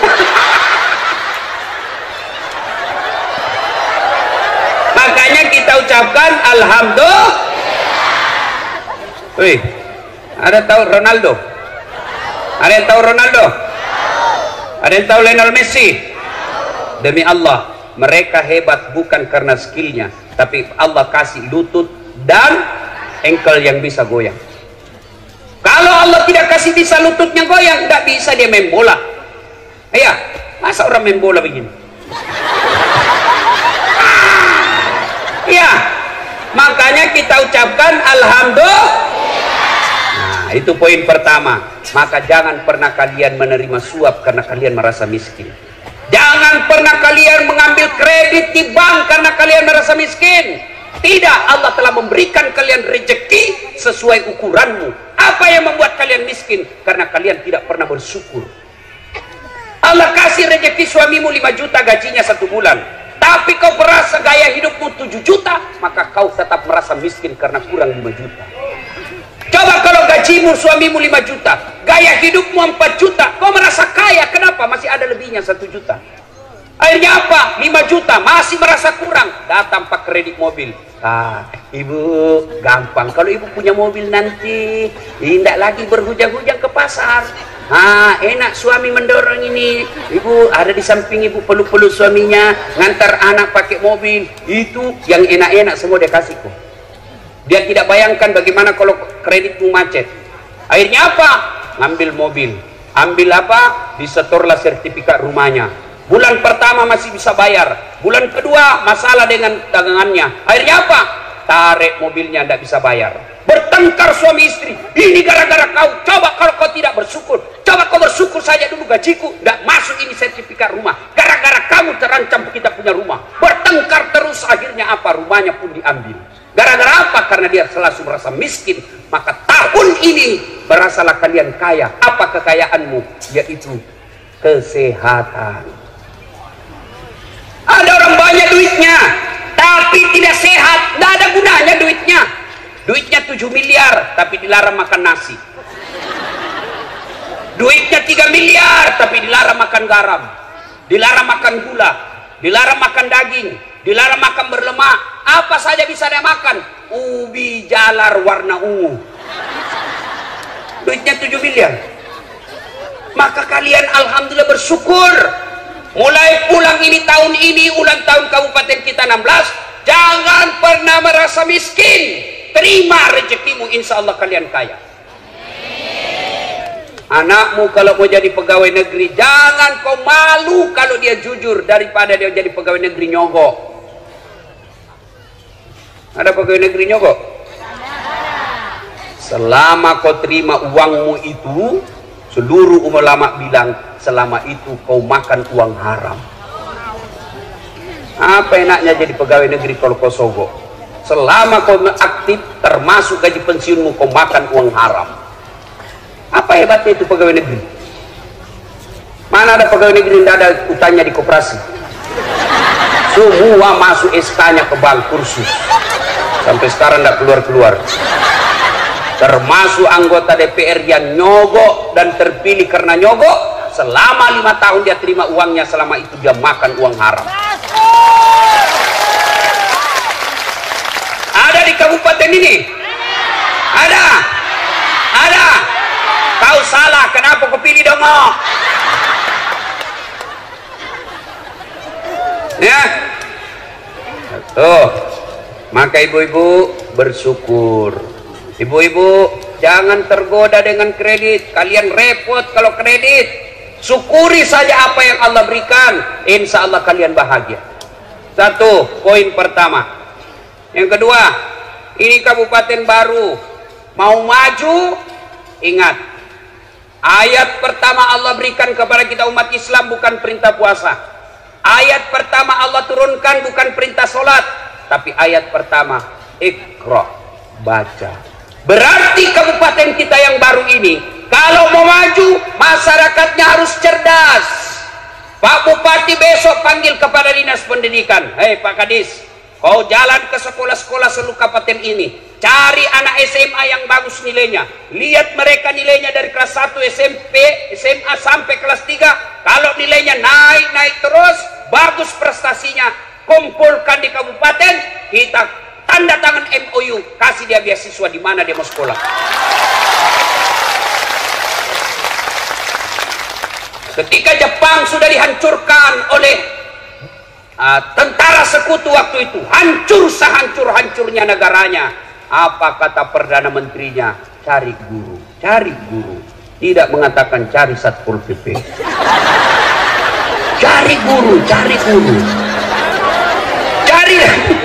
Makanya kita ucapkan alhamdulillah. Wih, ada tahu Ronaldo? Ada yang tahu Ronaldo? Ada yang tahu Lionel Messi? Demi Allah, mereka hebat bukan karena skillnya, tapi Allah kasih lutut dan engkel yang bisa goyang. Kalau Allah tidak kasih bisa lututnya goyang, tidak bisa dia main bola. Iya, masa orang main bola begini? Iya, makanya kita ucapkan alhamdulillah. Nah, itu poin pertama. Maka jangan pernah kalian menerima suap karena kalian merasa miskin. Jangan pernah kalian mengambil kredit di bank karena kalian merasa miskin. Tidak, Allah telah memberikan kalian rezeki sesuai ukuranmu. Apa yang membuat kalian miskin? Karena kalian tidak pernah bersyukur. Allah kasih rezeki suamimu 5 juta gajinya 1 bulan, tapi kau merasa gaya hidupmu 7 juta, maka kau tetap merasa miskin karena kurang 5 juta. Coba kalau gajimu suamimu 5 juta, gaya hidupmu 4 juta, kau merasa kaya. Kenapa? Masih ada lebihnya 1 juta. Akhirnya apa? 5 juta, masih merasa kurang. Datang pak kredit mobil. Ibu, gampang. Kalau ibu punya mobil nanti, tidak lagi berhujang-hujang ke pasar. Enak suami mendorong ini. Ibu ada di samping ibu, peluk-peluk suaminya, ngantar anak pakai mobil. Itu yang enak-enak semua dia kasih kok. Dia tidak bayangkan bagaimana kalau kreditmu macet. Akhirnya apa? Ngambil mobil. Ambil apa? Disetorlah sertifikat rumahnya. Bulan pertama masih bisa bayar. Bulan kedua masalah dengan dagangannya. Akhirnya apa? tarik mobilnya, tidak bisa bayar. Bertengkar suami istri, ini gara-gara kau. Coba kalau kau tidak bersyukur, coba kau bersyukur saja dulu, gajiku tidak masuk ini sertifikat rumah. Gara-gara kamu terancam kita punya rumah. Bertengkar terus, akhirnya apa? Rumahnya pun diambil. Gara-gara apa? Karena dia selalu merasa miskin. Maka tahun ini berasalah kalian kaya. Apa kekayaanmu? Yaitu kesehatan. Ada orang banyak duitnya, tapi tidak sehat. Tidak ada gunanya duitnya. Duitnya 7 miliar, tapi dilarang makan nasi. Duitnya 3 miliar, tapi dilarang makan garam. Dilarang makan gula. Dilarang makan daging. Dilarang makan berlemak. Apa saja bisa dia makan. Ubi jalar warna ungu. Duitnya 7 miliar. Maka kalian alhamdulillah bersyukur. Mulai pulang ini tahun ini, ulang tahun kabupaten kita 16, jangan pernah merasa miskin. Terima rezekimu, insya Allah kalian kaya. Anakmu kalau mau jadi pegawai negeri, jangan kau malu kalau dia jujur daripada dia jadi pegawai negeri nyogok. Ada pegawai negeri nyogok? Selama kau terima uangmu itu, seluruh ulama bilang selama itu kau makan uang haram. Apa enaknya jadi pegawai negeri kalau kau sogok? Selama kau aktif, termasuk gaji pensiunmu, kau makan uang haram. Apa hebatnya itu pegawai negeri? Mana ada pegawai negeri tidak ada utangnya di koperasi? Semua masuk SK-nya ke bank kursus. Sampai sekarang tidak keluar-keluar. Termasuk anggota DPR yang nyogok dan terpilih karena nyogok, selama 5 tahun dia terima uangnya, selama itu dia makan uang haram. Ada di kabupaten ini? Ada? Ada? Kau salah, kenapa kau pilih dongok? Ya? Tuh, maka ibu-ibu bersyukur. Ibu-ibu jangan tergoda dengan kredit. Kalian repot kalau kredit. Syukuri saja apa yang Allah berikan, insya Allah kalian bahagia. Satu, poin pertama. Yang kedua, ini kabupaten baru mau maju. Ingat, ayat pertama Allah berikan kepada kita umat Islam bukan perintah puasa. Ayat pertama Allah turunkan bukan perintah sholat, tapi ayat pertama Iqra, baca. Berarti kabupaten kita yang baru ini, kalau mau maju, masyarakatnya harus cerdas. Pak Bupati besok panggil kepada dinas pendidikan. Hei Pak Kadis, kau jalan ke sekolah-sekolah seluruh kabupaten ini, cari anak SMA yang bagus nilainya. Lihat mereka nilainya dari kelas 1 SMP, SMA sampai kelas 3. Kalau nilainya naik terus, bagus prestasinya, kumpulkan di kabupaten, kita tanda tangan MOU, kasih dia beasiswa di mana dia mau sekolah. Ketika Jepang sudah dihancurkan oleh tentara sekutu waktu itu, hancur sehancur-hancurnya negaranya, apa kata Perdana Menterinya? Cari guru, cari guru. Tidak mengatakan cari Satpol PP. Cari guru, cari guru. Cari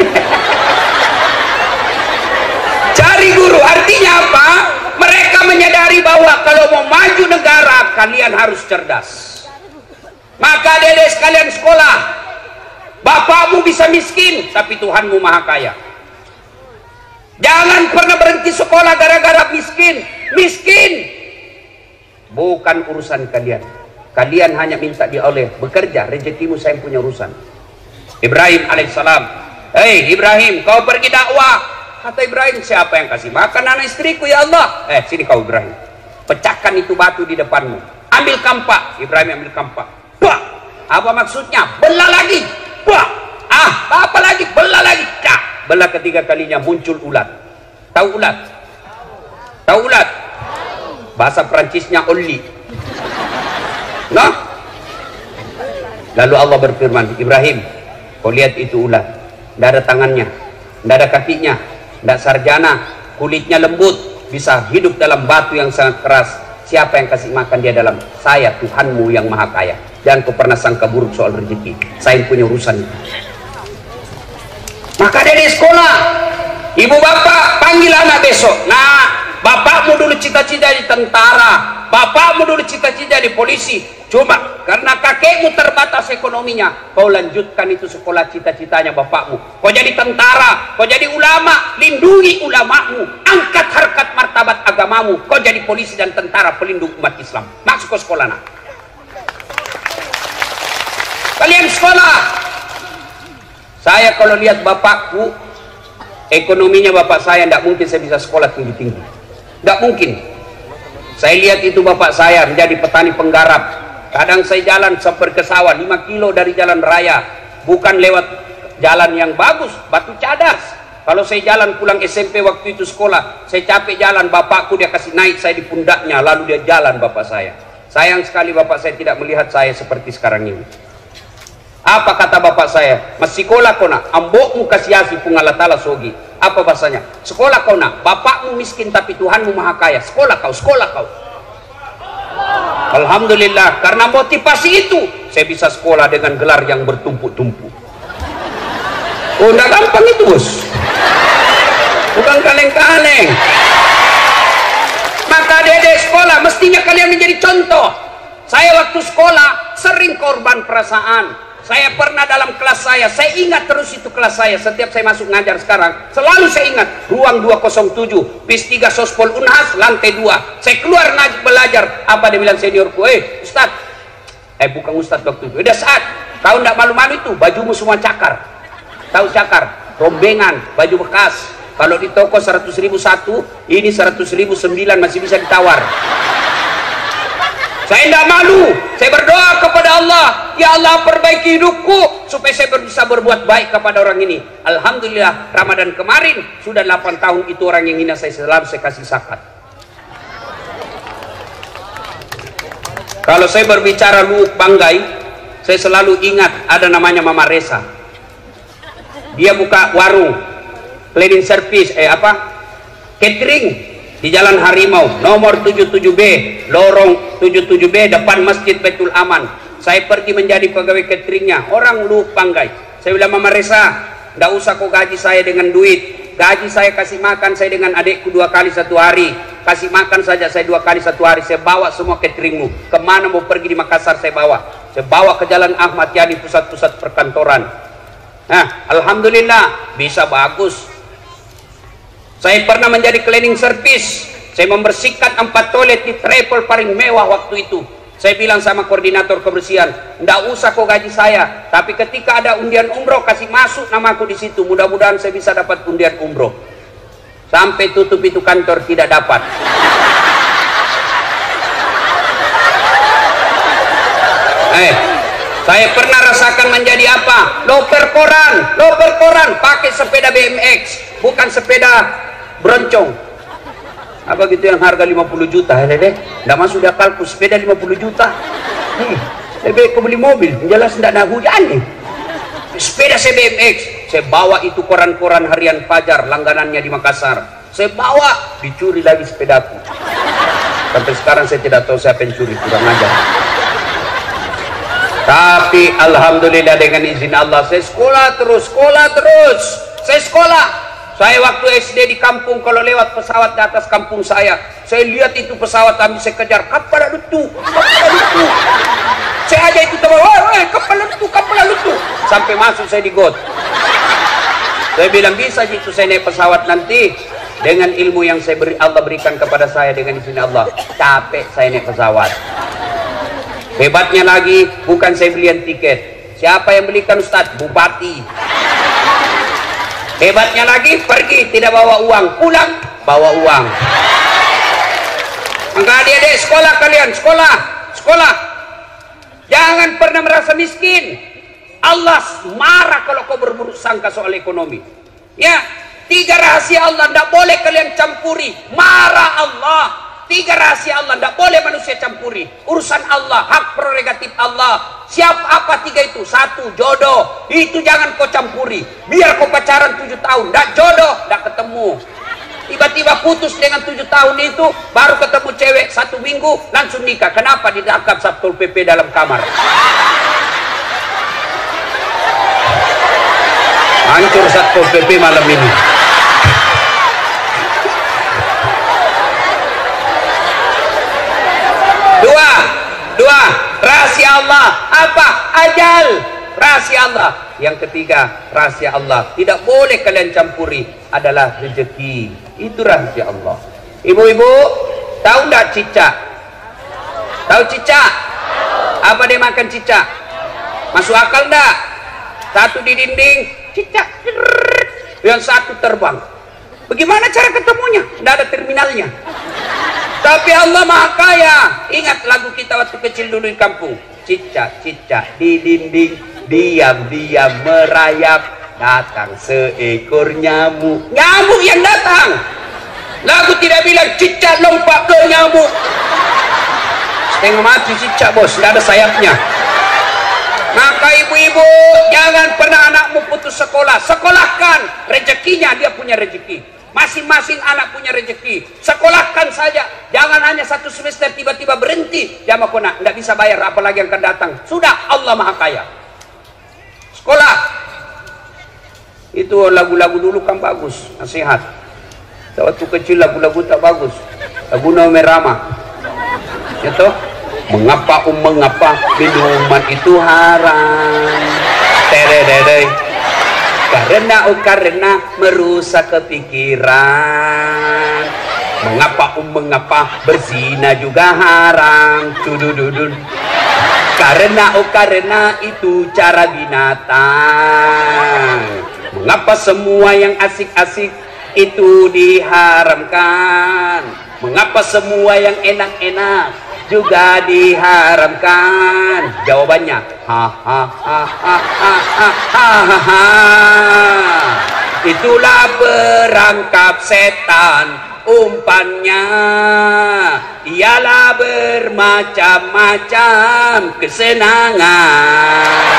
cari guru, artinya apa? Mereka menyadari bahwa kalau mau maju negara, kalian harus cerdas. Maka adik-adik sekalian sekolah. Bapakmu bisa miskin, tapi Tuhanmu maha kaya. Jangan pernah berhenti sekolah gara-gara miskin. Miskin bukan urusan kalian. Kalian hanya minta dia oleh bekerja, rezekimu saya punya urusan. Ibrahim alaihissalam, hei Ibrahim, kau pergi dakwah. Kata Ibrahim, siapa yang kasih makan anak istriku ya Allah? Sini kau Ibrahim, pecahkan itu batu di depanmu, ambil kampak. Ibrahim ambil kampak, bah. Apa maksudnya? Belah lagi, bah. Apa lagi? Belah lagi, cak. Belah ketiga kalinya muncul ulat. Tahu ulat? Tahu ulat? Bahasa Perancisnya oli. Nah, lalu Allah berfirman, Ibrahim, kau lihat itu ulat, tidak ada tangannya, tidak ada kakinya, tidak sarjana, kulitnya lembut, bisa hidup dalam batu yang sangat keras. Siapa yang kasih makan dia dalam? Saya, Tuhanmu yang maha kaya. Jangan kau pernah sangka buruk soal rezeki, saya punya urusan. Maka dari sekolah, Ibu bapak panggil anak besok. Nah, bapakmu dulu cita-cita di tentara, bapakmu dulu cita-cita di polisi. Cuma karena kakekmu terbatas ekonominya, kau lanjutkan itu sekolah cita-citanya bapakmu. Kau jadi tentara, kau jadi ulama, lindungi ulamamu, angkat harkat martabat agamamu. Kau jadi polisi dan tentara pelindung umat Islam. Masuk ke sekolah, nak. Kalian sekolah. Saya kalau lihat bapakku, ekonominya bapak saya tidak mungkin saya bisa sekolah tinggi-tinggi. Tidak mungkin. Saya lihat itu bapak saya menjadi petani penggarap. Kadang saya jalan sampai ke sawah 5 kilo dari jalan raya. Bukan lewat jalan yang bagus, batu cadas. Kalau saya jalan pulang SMP waktu itu sekolah, saya capek jalan, bapakku dia kasih naik saya di pundaknya, lalu dia jalan bapak saya. Sayang sekali bapak saya tidak melihat saya seperti sekarang ini. Apa kata bapak saya? Masih sekolah kau nak, ambokmu kasiasi pungalah tala sogi. Apa bahasanya? Sekolah kau nak, bapakmu miskin tapi Tuhanmu maha kaya. Sekolah kau, sekolah kau. Alhamdulillah, karena motivasi itu saya bisa sekolah dengan gelar yang bertumpuk-tumpuk. Oh, udah gampang itu bos, bukan kaleng-kaleng. Maka adik-adik sekolah mestinya kalian menjadi contoh. Saya waktu sekolah sering korban perasaan. Saya pernah dalam kelas saya ingat terus itu kelas saya. Setiap saya masuk ngajar sekarang, selalu saya ingat ruang 207, PIS 3 Sospol Unhas, lantai 2. Saya keluar belajar. Apa dia bilang seniorku? Ustaz. Bukan Ustaz waktu itu. Udah saat kau tidak malu-malu itu, bajumu semua cakar. Tahu cakar? Rombengan, baju bekas. Kalau di toko 100.000 satu, ini 100.000 9 masih bisa ditawar. Saya tidak malu. Saya berdoa kepada Allah, ya Allah perbaiki hidupku supaya saya bisa berbuat baik kepada orang ini. Alhamdulillah Ramadan kemarin sudah 8 tahun itu orang yang hina saya selalu saya kasih zakat. Kalau saya berbicara Luuk Banggai, saya selalu ingat ada namanya Mama Resa. Dia buka warung cleaning service, catering di Jalan Harimau, nomor 77B, lorong 77B, depan Masjid Baitul Aman. Saya pergi menjadi pegawai cateringnya, orang Luuk Banggai. Saya bilang, Mama Resa, tidak usah kau gaji saya dengan duit. Gaji saya kasih makan saya dengan adikku 2 kali 1 hari. Kasih makan saja saya 2 kali 1 hari. Saya bawa semua cateringmu. Kemana mau pergi di Makassar saya bawa. Saya bawa ke Jalan Ahmad Yani, pusat-pusat perkantoran. Nah, alhamdulillah bisa bagus. Saya pernah menjadi cleaning service. Saya membersihkan 4 toilet di travel paling mewah waktu itu. Saya bilang sama koordinator kebersihan, ndak usah kau gaji saya, tapi ketika ada undian umroh kasih masuk namaku di situ. Mudah-mudahan saya bisa dapat undian umroh. Sampai tutup itu kantor tidak dapat. Saya pernah rasakan menjadi apa? Loper koran, pakai sepeda BMX, bukan sepeda beroncong. Apa gitu yang harga 50 juta, nggak masuk di akalku, sepeda 50 juta. Lebih kau beli mobil, jelas nggak ada hujan nih. Sepeda saya BMX, saya bawa itu koran-koran harian Fajar, langganannya di Makassar. Saya bawa, dicuri lagi sepedaku. Sampai sekarang saya tidak tahu siapa yang curi, kurang ajar. Tapi alhamdulillah dengan izin Allah saya sekolah terus. Saya sekolah. Saya waktu SD di kampung, kalau lewat pesawat di atas kampung saya lihat itu pesawat kami, saya kejar, kapal lutu. Saya aja itu teman, kapal lutu. Sampai masuk saya di got. Saya bilang bisa itu saya naik pesawat nanti dengan ilmu yang Allah berikan kepada saya dengan izin Allah. Capek saya naik pesawat. Hebatnya lagi, bukan saya belian tiket. Siapa yang belikan Ustadz? Bupati. Hebatnya lagi, pergi tidak bawa uang, pulang bawa uang. Maka adik-adik sekolah kalian, sekolah. Jangan pernah merasa miskin. Allah marah kalau kau berburuk sangka soal ekonomi. Ya, 3 rahasia Allah tidak boleh kalian campuri. Marah Allah. 3 rahasia Allah tidak boleh manusia campuri. Urusan Allah, hak prerogatif Allah. Siapa apa 3 itu? 1, jodoh. Itu jangan kau campuri. Biar kau pacaran 7 tahun, tidak jodoh, tidak ketemu. Tiba-tiba putus dengan 7 tahun itu, baru ketemu cewek 1 minggu, langsung nikah. Kenapa? Ditangkap Satpol PP dalam kamar. Hancur Satpol PP malam ini. rahasia Allah. Yang ketiga, rahasia Allah tidak boleh kalian campuri adalah rezeki. Itu rahasia Allah. Ibu-ibu, tahu enggak cicak? Tahu cicak? Apa dia makan cicak? Masuk akal enggak? Satu di dinding, cicak. Yang satu terbang. Bagaimana cara ketemunya? Tidak ada terminalnya. Tapi Allah Maha Kaya. Ingat lagu kita waktu kecil dulu di kampung. Cicak-cicak di dinding, diam-diam merayap, datang seekor nyamuk. Nyamuk yang datang. Lagu tidak bilang cicak lompat ke nyamuk. Setengah mati cicak bos, tidak ada sayapnya. Maka ibu-ibu, jangan pernah anakmu putus sekolah. Sekolahkan, rezekinya dia punya rezeki. Masing-masing anak punya rezeki. Sekolahkan saja. Jangan hanya satu semester tiba-tiba berhenti. Dia mau kena, tidak bisa bayar, apalagi yang akan datang. Sudah, Allah Maha Kaya. Sekolah. Itu lagu-lagu dulu kan bagus, nasihat. Waktu kecil lagu-lagu tak bagus. Lagu Nome Rama. Itu mengapa minuman itu haram? Tererere. Karena merusak kepikiran. Mengapa berzina juga haram? Cudududun. Karena itu cara binatang. Mengapa semua yang asik-asik itu diharamkan? Mengapa semua yang enak-enak juga diharamkan? Jawabannya itulah perangkap setan, umpannya ialah bermacam-macam kesenangan.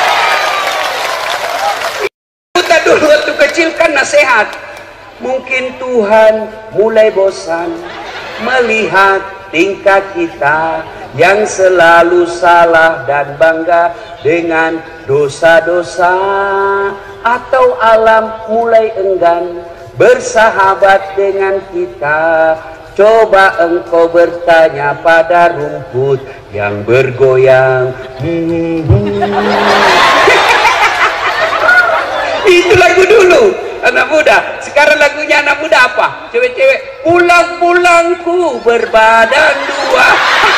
Kita dulu waktu kecil kan nasihat. Mungkin Tuhan mulai bosan melihat tingkah kita yang selalu salah dan bangga dengan dosa-dosa, atau alam mulai enggan bersahabat dengan kita. Coba engkau bertanya pada rumput yang bergoyang. Itu lagu dulu anak muda. Sekarang lagunya anak muda apa? Cewek-cewek, pulang-pulangku berbadan dua.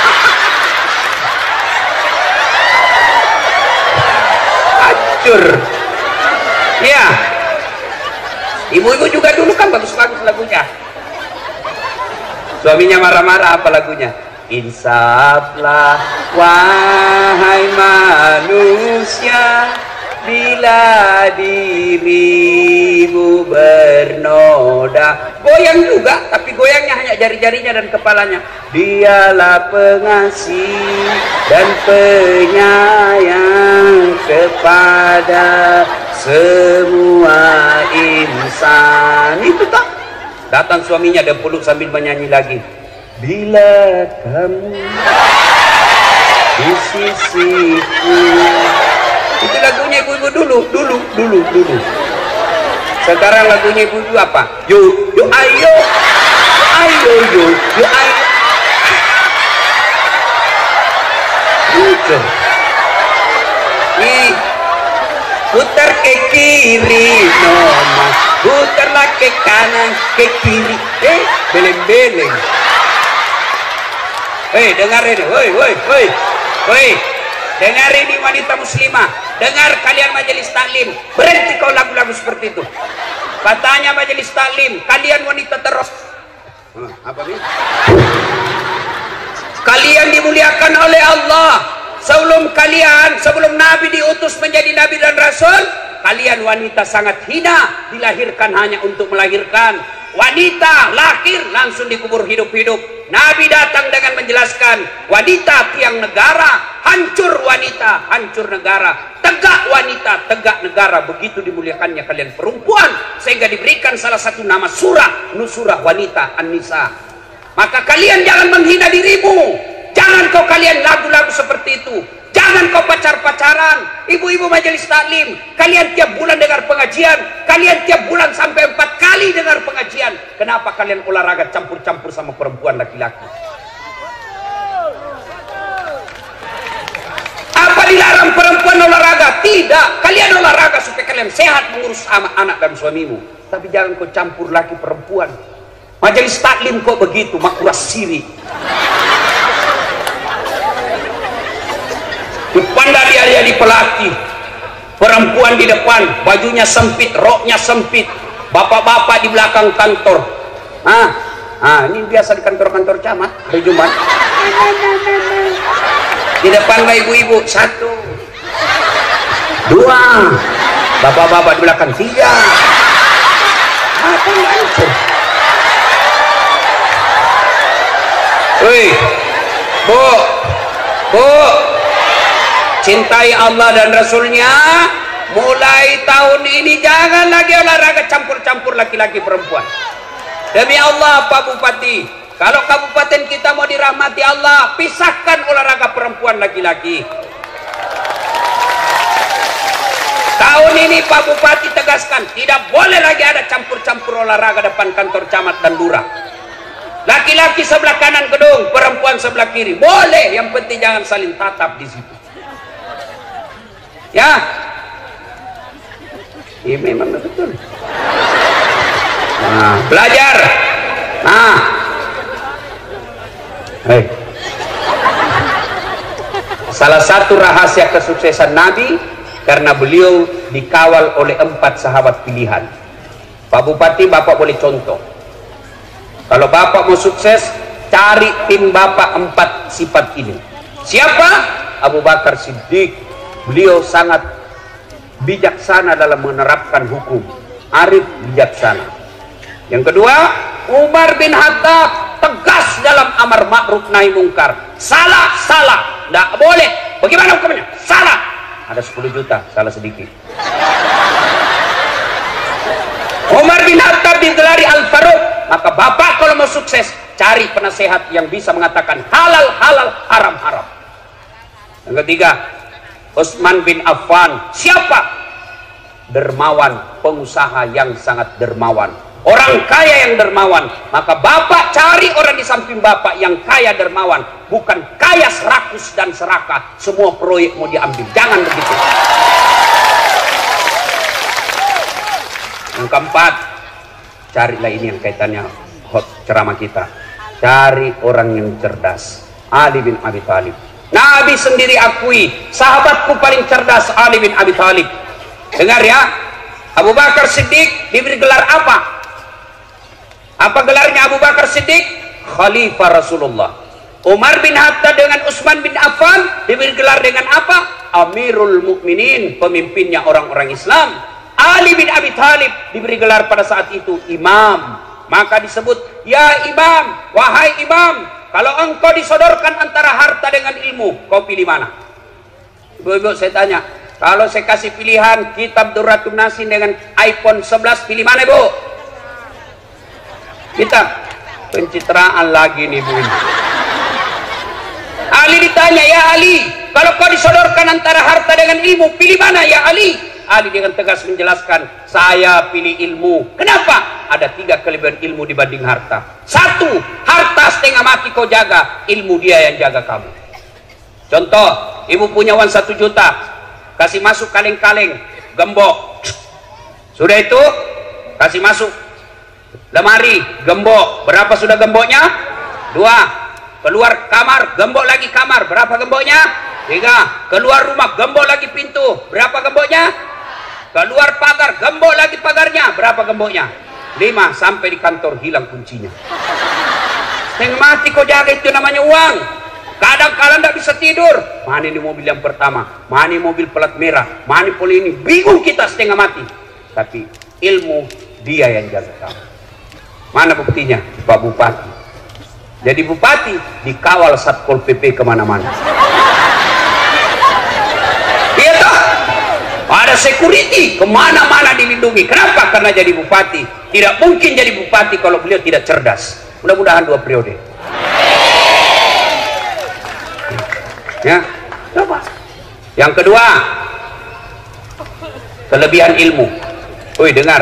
Hancur. Ya. Ibu-ibu juga dulu kan bagus-bagus lagunya. Suaminya marah-marah, apa lagunya? Insaflah wahai manusia, bila dirimu bernoda. Goyang juga, tapi goyangnya hanya jari-jarinya dan kepalanya. Dialah pengasih dan penyayang kepada semua insan. Itu tak? Datang suaminya dan peluk sambil menyanyi lagi. Bila kamu di sisiku. Itu lagunya ibu-ibu dulu. Sekarang lagunya ibu-ibu apa? Yo ayo yo ayo. Gitu. Nih, putar ke kiri, noma. Putarlah ke kanan, ke kiri. Beleng-beleng. Dengar ini, woi. Dengar ini wanita muslimah. Dengar kalian majelis taklim. Berhenti kau lagu-lagu seperti itu. Katanya majelis taklim, kalian wanita terus. Apa ini? Kalian dimuliakan oleh Allah. Sebelum Nabi diutus menjadi Nabi dan Rasul, kalian wanita sangat hina, dilahirkan hanya untuk melahirkan. Wanita lahir langsung dikubur hidup-hidup. Nabi datang dengan menjelaskan, wanita tiang negara, hancur wanita, hancur negara. Tegak wanita, tegak negara. Begitu dimuliakannya kalian perempuan, sehingga diberikan salah satu nama surah, Nusurah Wanita, An-Nisa. Maka kalian jangan menghina dirimu. Jangan kau kalian lagu-lagu seperti itu. Jangan kau pacar-pacaran. Ibu-ibu majelis taklim, kalian tiap bulan dengar pengajian. Kalian tiap bulan sampai 4 kali dengar pengajian. Kenapa kalian olahraga campur-campur sama perempuan laki-laki? Apa dilarang? Dilarang perempuan olahraga. Tidak. Kalian olahraga supaya kalian sehat mengurus anak dan suamimu. Tapi jangan kau campur laki perempuan. Majelis taklim kok begitu, makuras siri. Dipandang dia jadi pelatih. Perempuan di depan, bajunya sempit, roknya sempit. Bapak-bapak di belakang kantor. Ini biasa di kantor-kantor camat hari Jumat. Di depan ibu-ibu 1, 2, bapak-bapak di belakang 3. Apa itu? Woi, Bu, cintai Allah dan Rasulnya. Mulai tahun ini jangan lagi olahraga campur-campur laki-laki perempuan. Demi Allah Pak Bupati, kalau kabupaten kita mau dirahmati Allah, pisahkan olahraga perempuan laki-laki. Tahun ini Pak Bupati tegaskan, tidak boleh lagi ada campur-campur olahraga depan kantor camat dan lurah. Laki-laki sebelah kanan gedung, perempuan sebelah kiri. Boleh, yang penting jangan saling tatap di situ. Ya, ini memang betul. Nah, belajar. Nah, salah satu rahasia kesuksesan Nabi karena beliau dikawal oleh 4 sahabat pilihan. Pak Bupati, Bapak boleh contoh. Kalau Bapak mau sukses, cari tim Bapak 4 sifat ini. Siapa? Abu Bakar Siddiq. Beliau sangat bijaksana dalam menerapkan hukum. Arif, bijaksana. Yang kedua, Umar bin Khattab tegas dalam amar ma'ruf nahi mungkar. Salah, salah, tidak boleh. Bagaimana hukumnya? Salah. Ada 10 juta, salah sedikit. Umar bin Khattab digelari Al-Faruq. Maka Bapak kalau mau sukses, cari penasehat yang bisa mengatakan halal, halal, haram, haram. Yang ketiga, Utsman bin Affan. Siapa? Dermawan, pengusaha yang sangat dermawan, orang kaya yang dermawan. Maka Bapak cari orang di samping Bapak yang kaya dermawan, bukan kaya serakus dan serakah, semua proyek mau diambil. Jangan begitu. Yang keempat, carilah ini yang kaitannya hot ceramah kita, cari orang yang cerdas. Ali bin Abi Thalib. Nabi sendiri akui, sahabatku paling cerdas Ali bin Abi Thalib. Dengar ya, Abu Bakar Siddiq diberi gelar apa? Apa gelarnya Abu Bakar Siddiq? Khalifah Rasulullah. Umar bin Khattab dengan Utsman bin Affan diberi gelar dengan apa? Amirul Mukminin, pemimpinnya orang-orang Islam. Ali bin Abi Thalib diberi gelar pada saat itu imam. Maka disebut, ya imam, wahai imam, kalau engkau disodorkan antara harta dengan ilmu, kau pilih mana? Ibu-ibu, saya tanya, kalau saya kasih pilihan kitab Durratun Nasin dengan iPhone 11, pilih mana ibu? Kita pencitraan lagi nih bu. Ali ditanya, ya Ali, kalau kau disodorkan antara harta dengan ilmu, pilih mana ya Ali? Ali dengan tegas menjelaskan, saya pilih ilmu. Kenapa? Ada 3 kelebihan ilmu dibanding harta. 1, harta setengah mati kau jaga, ilmu dia yang jaga kamu. Contoh, ibu punya uang 1 juta, kasih masuk kaleng-kaleng, gembok. Sudah itu, kasih masuk lemari, gembok. Berapa sudah gemboknya? 2. Keluar kamar, gembok lagi kamar. Berapa gemboknya? 3. Keluar rumah, gembok lagi pintu. Berapa gemboknya? Keluar pagar, gembok lagi pagarnya. Berapa gemboknya? 5. Sampai di kantor hilang kuncinya. Setengah mati kau jaga, itu namanya uang. Kadang-kadang tidak bisa tidur. Mana ini mobil yang pertama? Mana ini mobil pelat merah? Mana poli ini? Bingung kita setengah mati. Tapi ilmu dia yang jaga kamu. Mana buktinya? Pak Bupati. Jadi Bupati dikawal Satpol PP kemana-mana. Iya toh? Ada security kemana-mana dilindungi. Kenapa? Karena jadi bupati. Tidak mungkin jadi bupati kalau beliau tidak cerdas. Mudah-mudahan 2 periode. Ya, coba. Yang kedua, kelebihan ilmu. Woi, dengar.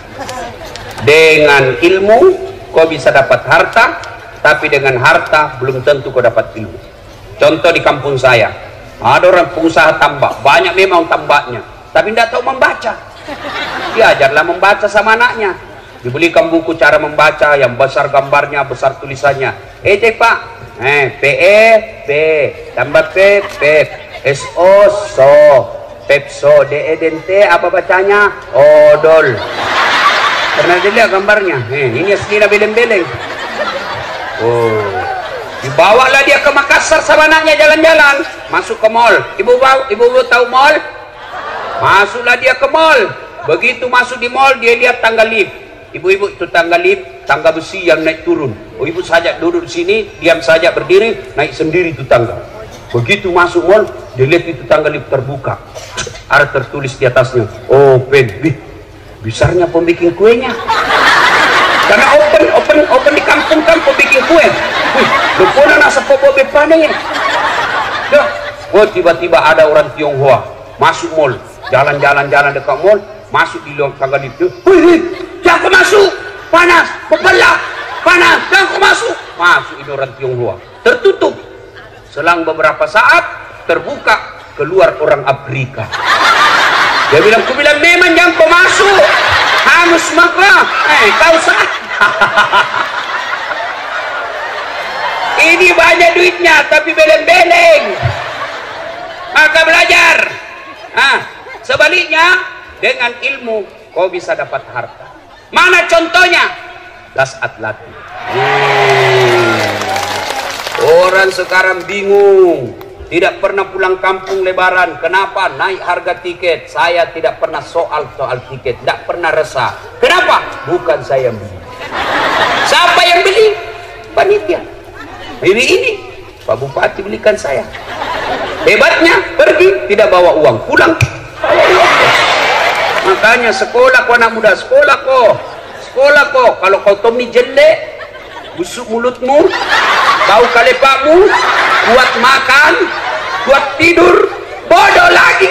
Dengan ilmu kau bisa dapat harta, tapi dengan harta belum tentu kau dapat ilmu. Contoh di kampung saya, Ada orang pengusaha tambak, banyak memang tambaknya, tapi tidak tahu membaca. Diajarlah membaca sama anaknya, dibelikan buku cara membaca yang besar gambarnya, besar tulisannya. Cek pak, PE P tambah P SO so Pepso DEDNT apa bacanya? Odol. Pernah dilihat gambarnya? Ini aslinya beleng-beleng. Oh, dibawalah dia ke Makassar sama anaknya jalan-jalan, masuk ke mall. Ibu tahu mall? Masuklah dia ke mall. Begitu masuk di mall, dia lihat tangga lift. Ibu-ibu, itu tangga lift, tangga besi yang naik turun. Oh, ibu saja duduk di sini, diam saja berdiri, naik sendiri itu tangga. Begitu masuk mall, dia lihat itu tangga lift terbuka. Ada tertulis di atasnya, open. Besarnya pembikin kuenya. Karena open di kampung kan pembikin kue. Lupa nasa popo bepane. Oh, tiba-tiba ada orang Tionghoa masuk mall, jalan-jalan dekat mall, masuk di luar tangga lift. Jangan kau masuk, panas, bebelah, panas, jangan kau masuk. Masuk ini orang Tionghoa, tertutup. Selang beberapa saat terbuka, keluar orang Afrika. Dia bilang, ku bilang memang jangan kau masuk. Hamus maklah, kau sah. Ini banyak duitnya, tapi beleng-beleng. Maka belajar. Sebaliknya, dengan ilmu kau bisa dapat harta. Mana contohnya? Das Atlati. Orang sekarang bingung, tidak pernah pulang kampung lebaran. Kenapa? Naik harga tiket. Saya tidak pernah soal tiket, tidak pernah resah. Kenapa? Bukan saya yang beli. Siapa yang beli? Panitia. Ini Pak Bupati belikan saya. Hebatnya, pergi tidak bawa uang, pulang. Makanya sekolah kau anak muda, sekolah kau. Kalau kau Tommy jelek, busuk mulutmu, bau kalepakmu, kuat makan, kuat tidur, bodoh lagi.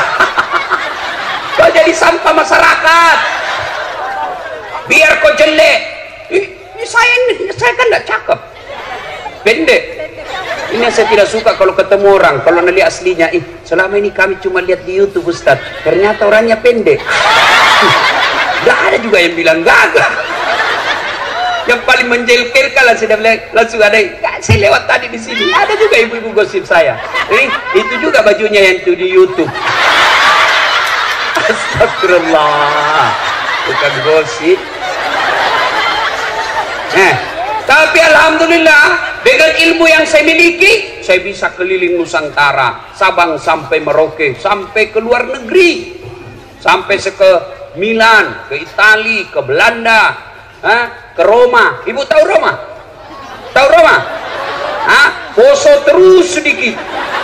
Kau jadi sampah masyarakat. Biar kau jelek. Saya kan tidak cakep, pendek. Ini yang saya tidak suka kalau ketemu orang, kalau lihat aslinya. Selama ini kami cuma lihat di YouTube Ustaz, ternyata orangnya pendek. Gak ada juga yang bilang gagah. Yang paling menjelkelkan langsung ada. Saya lewat tadi di sini, ada juga ibu-ibu gosip saya. Itu juga bajunya yang itu di YouTube. Astagfirullah, bukan gosip. Tapi alhamdulillah, dengan ilmu yang saya miliki, saya bisa keliling Nusantara, Sabang sampai Merauke, sampai ke luar negeri, sampai ke Milan, ke Itali, ke Belanda, ke Roma. Ibu tahu Roma? Tahu Roma? Poso terus sedikit.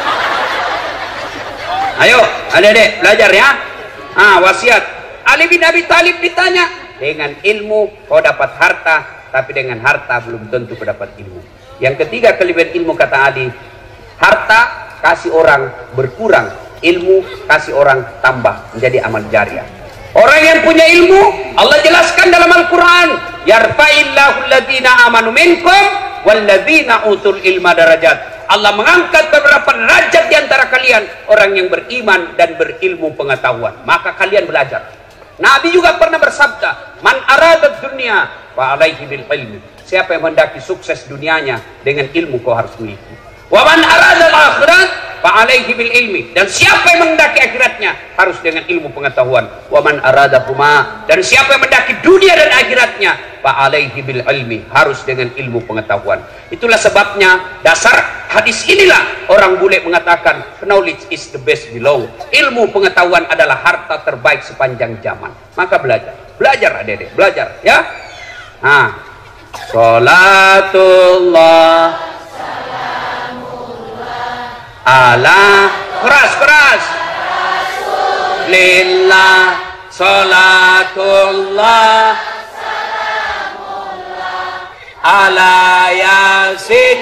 Ayo, adik-adik belajar ya. Wasiat Ali bin Abi Thalib ditanya, dengan ilmu kau dapat harta, tapi dengan harta belum tentu kau dapat ilmu. Yang ketiga kelebihan ilmu, kata Ali, harta kasih orang berkurang, ilmu kasih orang tambah menjadi amal jariah. Orang yang punya ilmu, Allah jelaskan dalam Al-Quran, yarfa'illahu alladhina amanu minkum walladhina utul ilma darajat. Allah mengangkat beberapa derajat di antara kalian, orang yang beriman dan berilmu pengetahuan. Maka kalian belajar. Nabi juga pernah bersabda, man arada dunya fa alaihi bil ilmi. Siapa yang mendaki sukses dunianya, dengan ilmu kau harus miliki. Wa man arada al akhirat fa alaihi bil ilmi. Dan siapa yang mendaki akhiratnya, harus dengan ilmu pengetahuan. Wa man arada huma. Dan siapa yang mendaki dunia dan akhiratnya, fa alaihi bil ilmi, harus dengan ilmu pengetahuan. Itulah sebabnya dasar hadis inilah orang bule mengatakan, knowledge is the best below. Ilmu pengetahuan adalah harta terbaik sepanjang zaman. Maka belajar adik-adik, belajar ya. Salatullah ala keras lillah, salatullah ala yasin.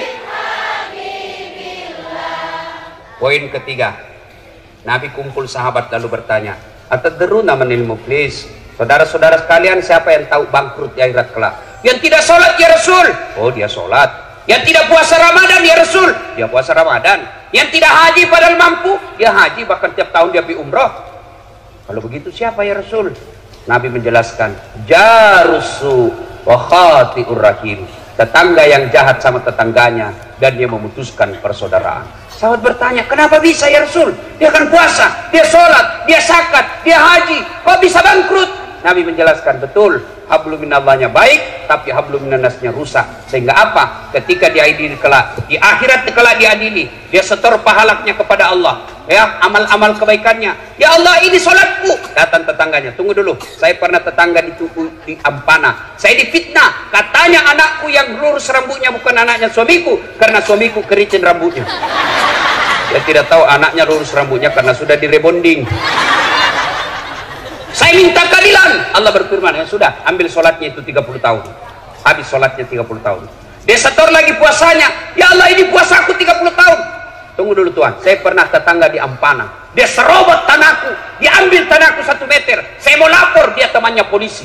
Poin ketiga, Nabi kumpul sahabat lalu bertanya, atadruna manil muflis? Saudara-saudara sekalian, siapa yang tahu bangkrut di akhirat kelak? Yang tidak sholat ya Rasul. Oh, dia sholat. Yang tidak puasa Ramadan ya Rasul, dia puasa Ramadan. Yang tidak haji padahal mampu, dia haji, bahkan tiap tahun dia pergi umrah. Kalau begitu siapa ya Rasul? Nabi menjelaskan, jarusu wa khati'ur rahim, tetangga yang jahat sama tetangganya dan dia memutuskan persaudaraan. Sahabat bertanya, kenapa bisa ya Rasul? Dia kan puasa, dia sholat, dia zakat, dia haji, kok bisa bangkrut? Nabi menjelaskan, betul, hablum minallahnya baik, tapi hablum minannasnya rusak. Sehingga apa? Ketika diadili kelak, di akhirat kelak diadili, dia setor pahalanya kepada Allah, ya, amal-amal kebaikannya. Ya Allah, ini sholatku. Datang tetangganya, tunggu dulu, saya pernah tetangga di Ampana, saya difitnah, katanya anakku yang lurus rambutnya bukan anaknya suamiku, karena suamiku kericin rambutnya. Dia tidak tahu anaknya lurus rambutnya karena sudah direbonding. Saya minta keadilan. Allah berfirman, ya sudah, ambil sholatnya itu 30 tahun. Habis sholatnya 30 tahun. Dia setor lagi puasanya. Ya Allah, ini puasa aku 30 tahun. Tunggu dulu Tuhan, saya pernah tetangga di Ampana. Dia serobot tanahku, dia ambil tanahku 1 meter. Saya mau lapor, dia temannya polisi.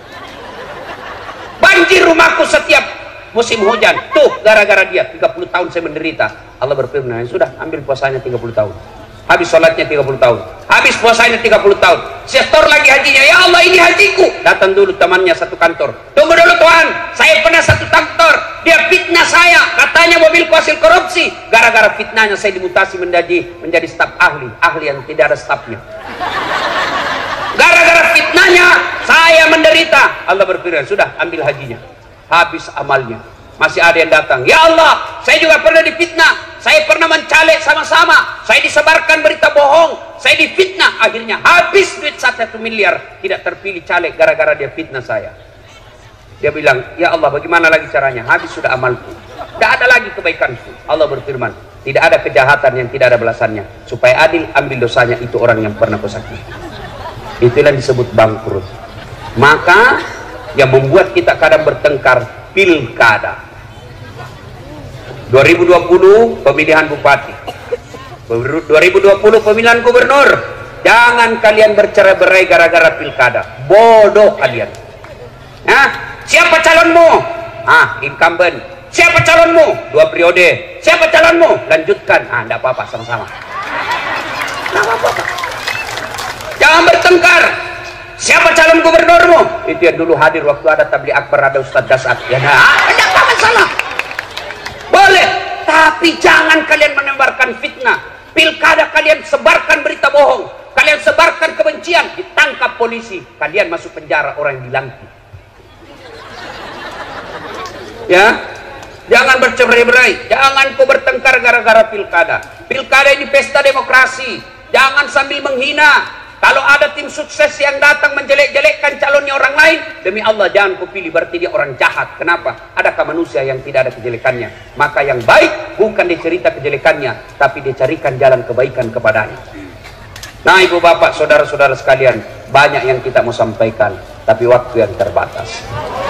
Banjir rumahku setiap musim hujan. Tuh, gara-gara dia 30 tahun saya menderita. Allah berfirman, ya sudah, ambil puasanya 30 tahun. Habis sholatnya 30 tahun. Habis puasanya 30 tahun. Setor lagi hajinya. Ya Allah, ini hajiku. Datang dulu temannya satu kantor. Tunggu dulu Tuhan, saya pernah satu kantor. Dia fitnah saya. Katanya mobilku hasil korupsi. Gara-gara fitnahnya saya dimutasi menjadi staf ahli. Ahli yang tidak ada stafnya. Gara-gara fitnahnya saya menderita. Allah berfirman, sudah, ambil hajinya. Habis amalnya. Masih ada yang datang. Ya Allah, saya juga pernah difitnah. Saya pernah mencalek sama-sama. Saya disebarkan berita bohong. Saya difitnah. Akhirnya habis duit 1 miliar. Tidak terpilih caleg gara-gara dia fitnah saya. Dia bilang, ya Allah, bagaimana lagi caranya? Habis sudah amalku. Tidak ada lagi kebaikanku. Allah berfirman, tidak ada kejahatan yang tidak ada balasannya. Supaya adil, ambil dosanya itu orang yang pernah kusakiti. Itulah disebut bangkrut. Maka yang membuat kita kadang bertengkar, pilkada. 2020 pemilihan bupati, 2020 pemilihan gubernur. Jangan kalian bercerai-berai gara-gara pilkada. Bodoh kalian. Nah, siapa calonmu? Incumbent. Siapa calonmu? 2 periode. Siapa calonmu? Lanjutkan. Enggak apa-apa, sama-sama. Enggak apa-apa. Jangan bertengkar. Siapa calon gubernurmu? Itu yang dulu hadir waktu ada tabligh akbar, ada Ustadz Dasat. Ya, enggak apa masalah. Boleh, tapi jangan kalian menebarkan fitnah. Pilkada kalian sebarkan berita bohong, kalian sebarkan kebencian, ditangkap polisi, kalian masuk penjara, orang yang dilantik. Ya, jangan bercerai-berai, jangan kau bertengkar gara-gara pilkada. Pilkada ini pesta demokrasi. Jangan sambil menghina. Kalau ada tim sukses yang datang menjelek-jelekkan calonnya orang lain, demi Allah jangan kau pilih, berarti dia orang jahat. Kenapa? Adakah manusia yang tidak ada kejelekannya? Maka yang baik bukan dicerita kejelekannya, tapi dicarikan jalan kebaikan kepadanya. Nah, ibu bapak, saudara-saudara sekalian, banyak yang kita mau sampaikan, tapi waktu yang terbatas.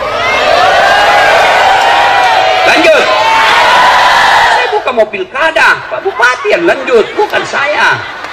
Lanjut. Saya bukan mau pilkada, Pak Bupati yang lanjut, bukan saya.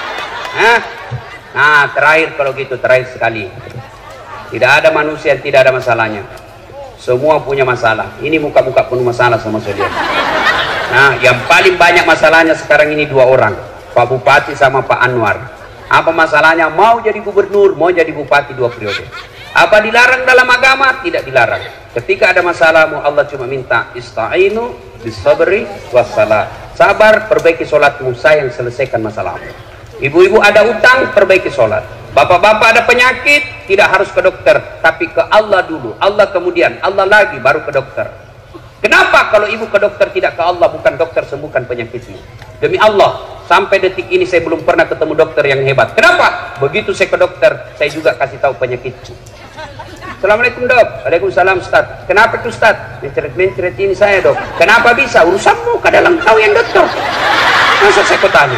Nah, terakhir kalau gitu, terakhir sekali. Tidak ada manusia yang tidak ada masalahnya. Semua punya masalah. Ini muka-muka penuh masalah sama saya. Nah, yang paling banyak masalahnya sekarang ini 2 orang. Pak Bupati sama Pak Anwar. Apa masalahnya? Mau jadi gubernur, mau jadi bupati 2 periode. Apa dilarang dalam agama? Tidak dilarang. Ketika ada masalahmu, Allah cuma minta ista'inu bisabri wassalah. Sabar, perbaiki sholatmu, saya yang selesaikan masalahmu. Ibu-ibu ada utang, perbaiki sholat. Bapak-bapak ada penyakit, tidak harus ke dokter, tapi ke Allah dulu. Allah kemudian, Allah lagi, baru ke dokter. Kenapa kalau ibu ke dokter tidak ke Allah? Bukan dokter sembuhkan penyakitmu. Demi Allah, sampai detik ini saya belum pernah ketemu dokter yang hebat. Kenapa? Begitu saya ke dokter, saya juga kasih tahu penyakitku. Assalamualaikum dok. Waalaikumsalam Ustaz. Kenapa tuh Ustaz? Mencret-mencret ini saya dok. Kenapa bisa? Urusanmu, kadang kau yang dokter. Masa saya kau tanya?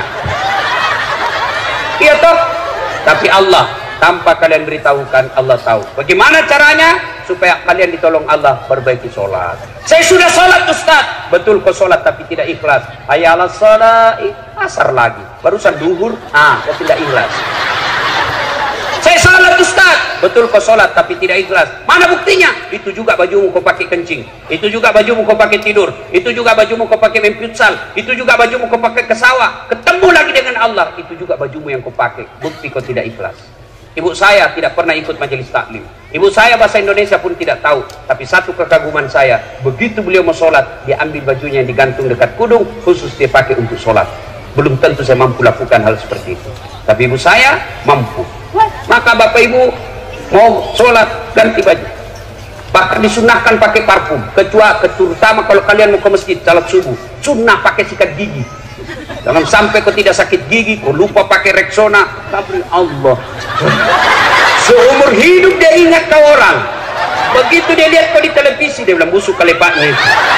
Iya toh, tapi Allah tanpa kalian beritahukan, Allah tahu. Bagaimana caranya supaya kalian ditolong Allah? Perbaiki sholat. Saya sudah sholat Ustaz. Betul kau sholat tapi tidak ikhlas. Hayya 'alas shalah, asar lagi. Barusan duhur, kau tidak ikhlas. Saya salat Ustaz. Betul kau salat tapi tidak ikhlas. Mana buktinya? Itu juga bajumu kau pakai kencing. Itu juga bajumu kau pakai tidur. Itu juga bajumu kau pakai main futsal. Itu juga bajumu kau pakai ke sawah. Ketemu lagi dengan Allah. Itu juga bajumu yang kau pakai. Bukti kau tidak ikhlas. Ibu saya tidak pernah ikut majelis taklim. Ibu saya bahasa Indonesia pun tidak tahu. Tapi satu kekaguman saya, begitu beliau mau sholat, dia ambil bajunya yang digantung dekat kudung, khusus dia pakai untuk sholat. Belum tentu saya mampu lakukan hal seperti itu. Tapi ibu saya mampu. Maka bapak ibu mau sholat ganti baju. Bahkan disunahkan pakai parfum. Terutama kalau kalian mau ke masjid salat subuh, sunnah pakai sikat gigi. Jangan sampai kau tidak sakit gigi, kau lupa pakai Rexona. Tapi Allah, seumur hidup dia ingat kau orang. Begitu dia lihat kau di televisi, dia bilang busuk kalepaknya.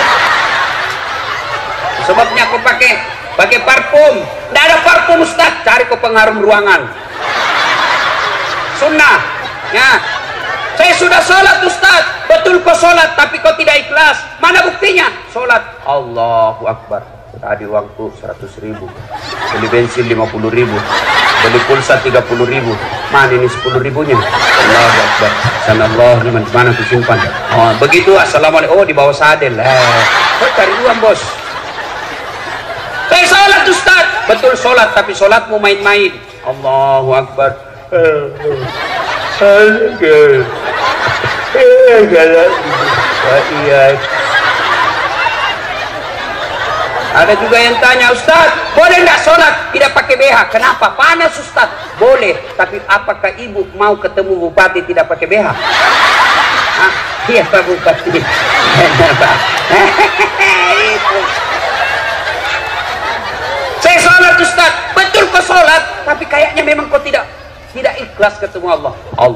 Sebabnya kau pakai parfum. Tidak ada parfum Ustaz, cari kau pengharum ruangan. Sunnah. Ya. Saya sudah sholat Ustaz. Betul kau sholat tapi kau tidak ikhlas. Mana buktinya? Sholat. Allahu Akbar. Tadi uangku 100.000, beli bensin 50.000, beli pulsa 30.000. Mana ini 10.000-nya? Allahu Akbar. Sanallah, mana aku simpan? Oh, begitu. Assalamualaikum. Oh, di bawah sadel. Kau cari uang bos. Saya sholat Ustaz. Betul sholat tapi sholatmu main-main. Allahu Akbar. Ada juga yang tanya, Ustaz, boleh nggak sholat tidak pakai BH? Kenapa? Panas Ustaz. Boleh, tapi apakah ibu mau ketemu bupati tidak pakai BH? Iya Pak Bupati. Saya sholat Ustaz. Betul kau sholat, tapi kayaknya memang kau tidak ikhlas ketemu Allah.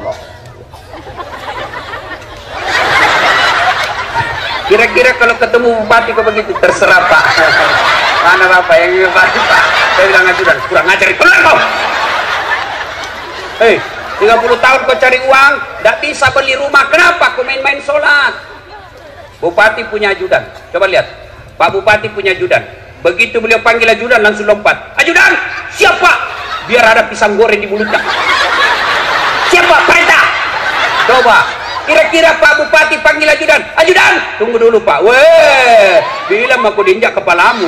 Kira-kira kalau ketemu bupati kok begitu? Terserah Pak. Mana Bapak yang bupati Pak? Saya bilang ajudan, kurang ajar, keluar kau. Hei, 30 tahun kau cari uang, tidak bisa beli rumah. Kenapa kau main-main sholat? Bupati punya ajudan. Coba lihat, Pak Bupati punya ajudan. Begitu beliau panggil ajudan langsung lompat. Ajudan, siapa? Biar ada pisang goreng di mulutnya. Siapa? Perintah. Coba. Kira-kira Pak Bupati panggil ajudan. Ajudan, tunggu dulu Pak. Weh, bilang aku diinjak kepalamu.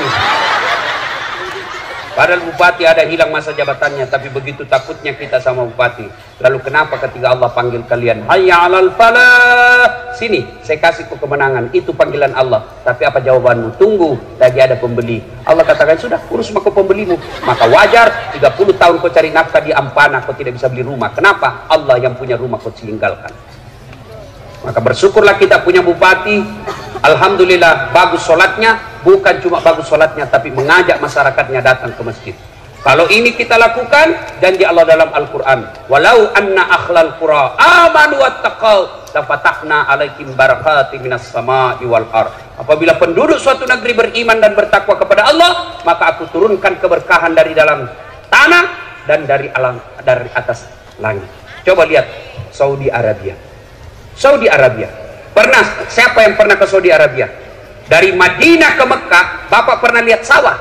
Padahal Bupati ada hilang masa jabatannya, tapi begitu takutnya kita sama Bupati. Lalu kenapa ketika Allah panggil kalian, hayya 'alal falah, sini saya kasih kau kemenangan, itu panggilan Allah. Tapi apa jawabanmu? Tunggu, lagi ada pembeli. Allah katakan sudah, urus maka pembelimu. Maka wajar 30 tahun kau cari nafkah di Ampana, kau tidak bisa beli rumah. Kenapa? Allah yang punya rumah kau tinggalkan. Maka bersyukurlah kita punya bupati. Alhamdulillah bagus sholatnya. Bukan cuma bagus sholatnya, tapi mengajak masyarakatnya datang ke masjid. Kalau ini kita lakukan, janji Allah dalam Al-Quran, walau anna akhlal qura amanu wattaqau lafatahna alaikum barakati minas sama'i wal ardh. Apabila penduduk suatu negeri beriman dan bertakwa kepada Allah, maka aku turunkan keberkahan dari dalam tanah dan dari atas langit. Coba lihat Saudi Arabia. Saudi Arabia. Siapa yang pernah ke Saudi Arabia? Dari Madinah ke Mekah, Bapak pernah lihat sawah?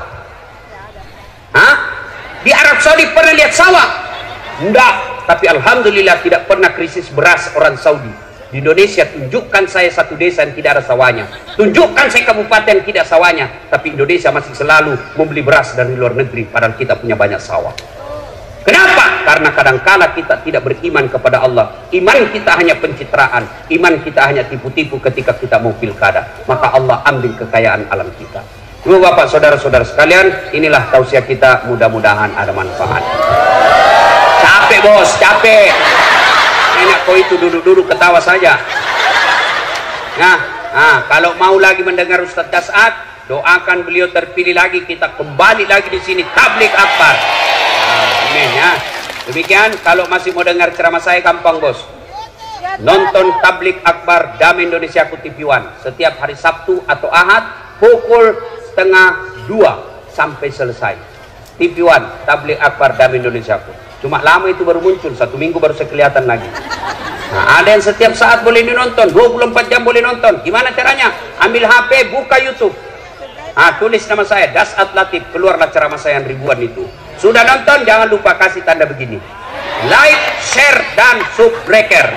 Di Arab Saudi pernah lihat sawah? Enggak. Tapi alhamdulillah tidak pernah krisis beras orang Saudi. Di Indonesia tunjukkan saya satu desa yang tidak ada sawahnya. Tunjukkan saya kabupaten tidak sawahnya. Tapi Indonesia masih selalu membeli beras dari luar negeri, padahal kita punya banyak sawah. Kenapa? Karena kadangkala kita tidak beriman kepada Allah. Iman kita hanya pencitraan. Iman kita hanya tipu-tipu ketika kita mau pilkada. Maka Allah ambil kekayaan alam kita. Ibu bapak saudara-saudara sekalian, inilah tausiah kita, mudah-mudahan ada manfaat. Capek bos, capek. Enak kok itu duduk-duduk ketawa saja. Nah, kalau mau lagi mendengar Ustaz Das'ad, doakan beliau terpilih lagi, kita kembali lagi di sini tablik akbar. Amin ya. Demikian, kalau masih mau dengar ceramah saya gampang bos. Nonton tablik akbar Damai Indonesia ku TV One setiap hari Sabtu atau Ahad pukul 1:30 sampai selesai. TV One tablik akbar Damai Indonesia ku. Cuma lama itu baru muncul, 1 minggu baru kelihatan lagi. Nah, ada yang setiap saat boleh dinonton, 24 jam boleh nonton. Gimana caranya? Ambil HP, buka YouTube. Tulis nama saya Das'ad Latif, keluarlah ceramah saya yang ribuan itu. Sudah nonton, jangan lupa kasih tanda begini. like, share, dan subbreaker.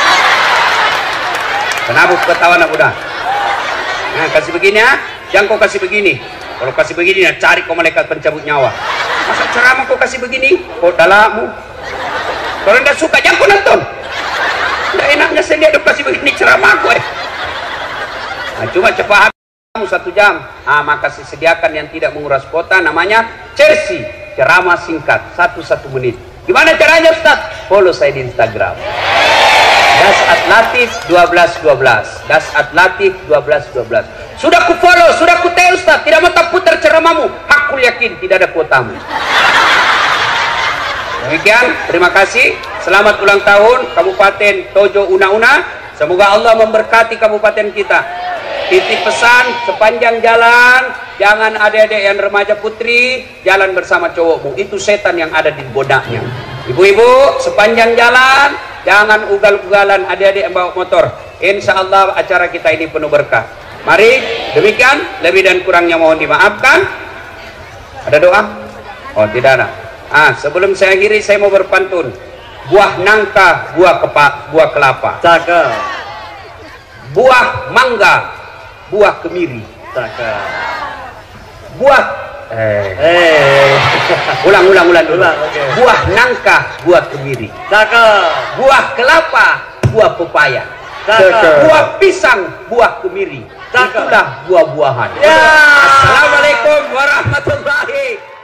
Kenapa ketawa nak udah? Nah, kasih begini ya, jangan kau kasih begini. Kalau kasih begini, nah, cari kau malaikat pencabut nyawa. Masa ceramah kau kasih begini? Kau dalammu. Kalau tidak suka, jangan kau nonton. Tidak enaknya saya lihat kasih begini ceramah aku. Nah, cuma cepat kamu 1 jam. Maka sediakan yang tidak menguras kuota, namanya Chelsea. Ceramah singkat, 1 menit. Gimana caranya Ustaz? Follow saya di Instagram. Dasat Latif 1212. Dasat Latif 1212. Sudah ku follow, sudah ku tag Ustaz. Tidak mau tak putar ceramahmu. Aku yakin tidak ada kuotamu. Demikian, terima kasih. Selamat ulang tahun Kabupaten Tojo Una-Una. Semoga Allah memberkati kabupaten kita. Titik pesan sepanjang jalan, jangan adik-adik yang remaja putri jalan bersama cowokmu. Itu setan yang ada di bodaknya. Ibu-ibu, sepanjang jalan jangan ugal-ugalan adik-adik yang bawa motor. Insya Allah acara kita ini penuh berkah. Mari, demikian. Lebih dan kurangnya mohon dimaafkan. Ada doa? Oh, tidak ada. Sebelum saya akhiri, saya mau berpantun. Buah nangka, buah kelapa. Cakep. Buah mangga, buah kemiri. Cakep. Buah ulang dulu. Okay. Buah nangka, buah kemiri. Cakep. Buah kelapa, buah pepaya. Cakep. Buah pisang, buah kemiri. Cakep. Itulah buah-buahan. Ya. Assalamualaikum warahmatullahi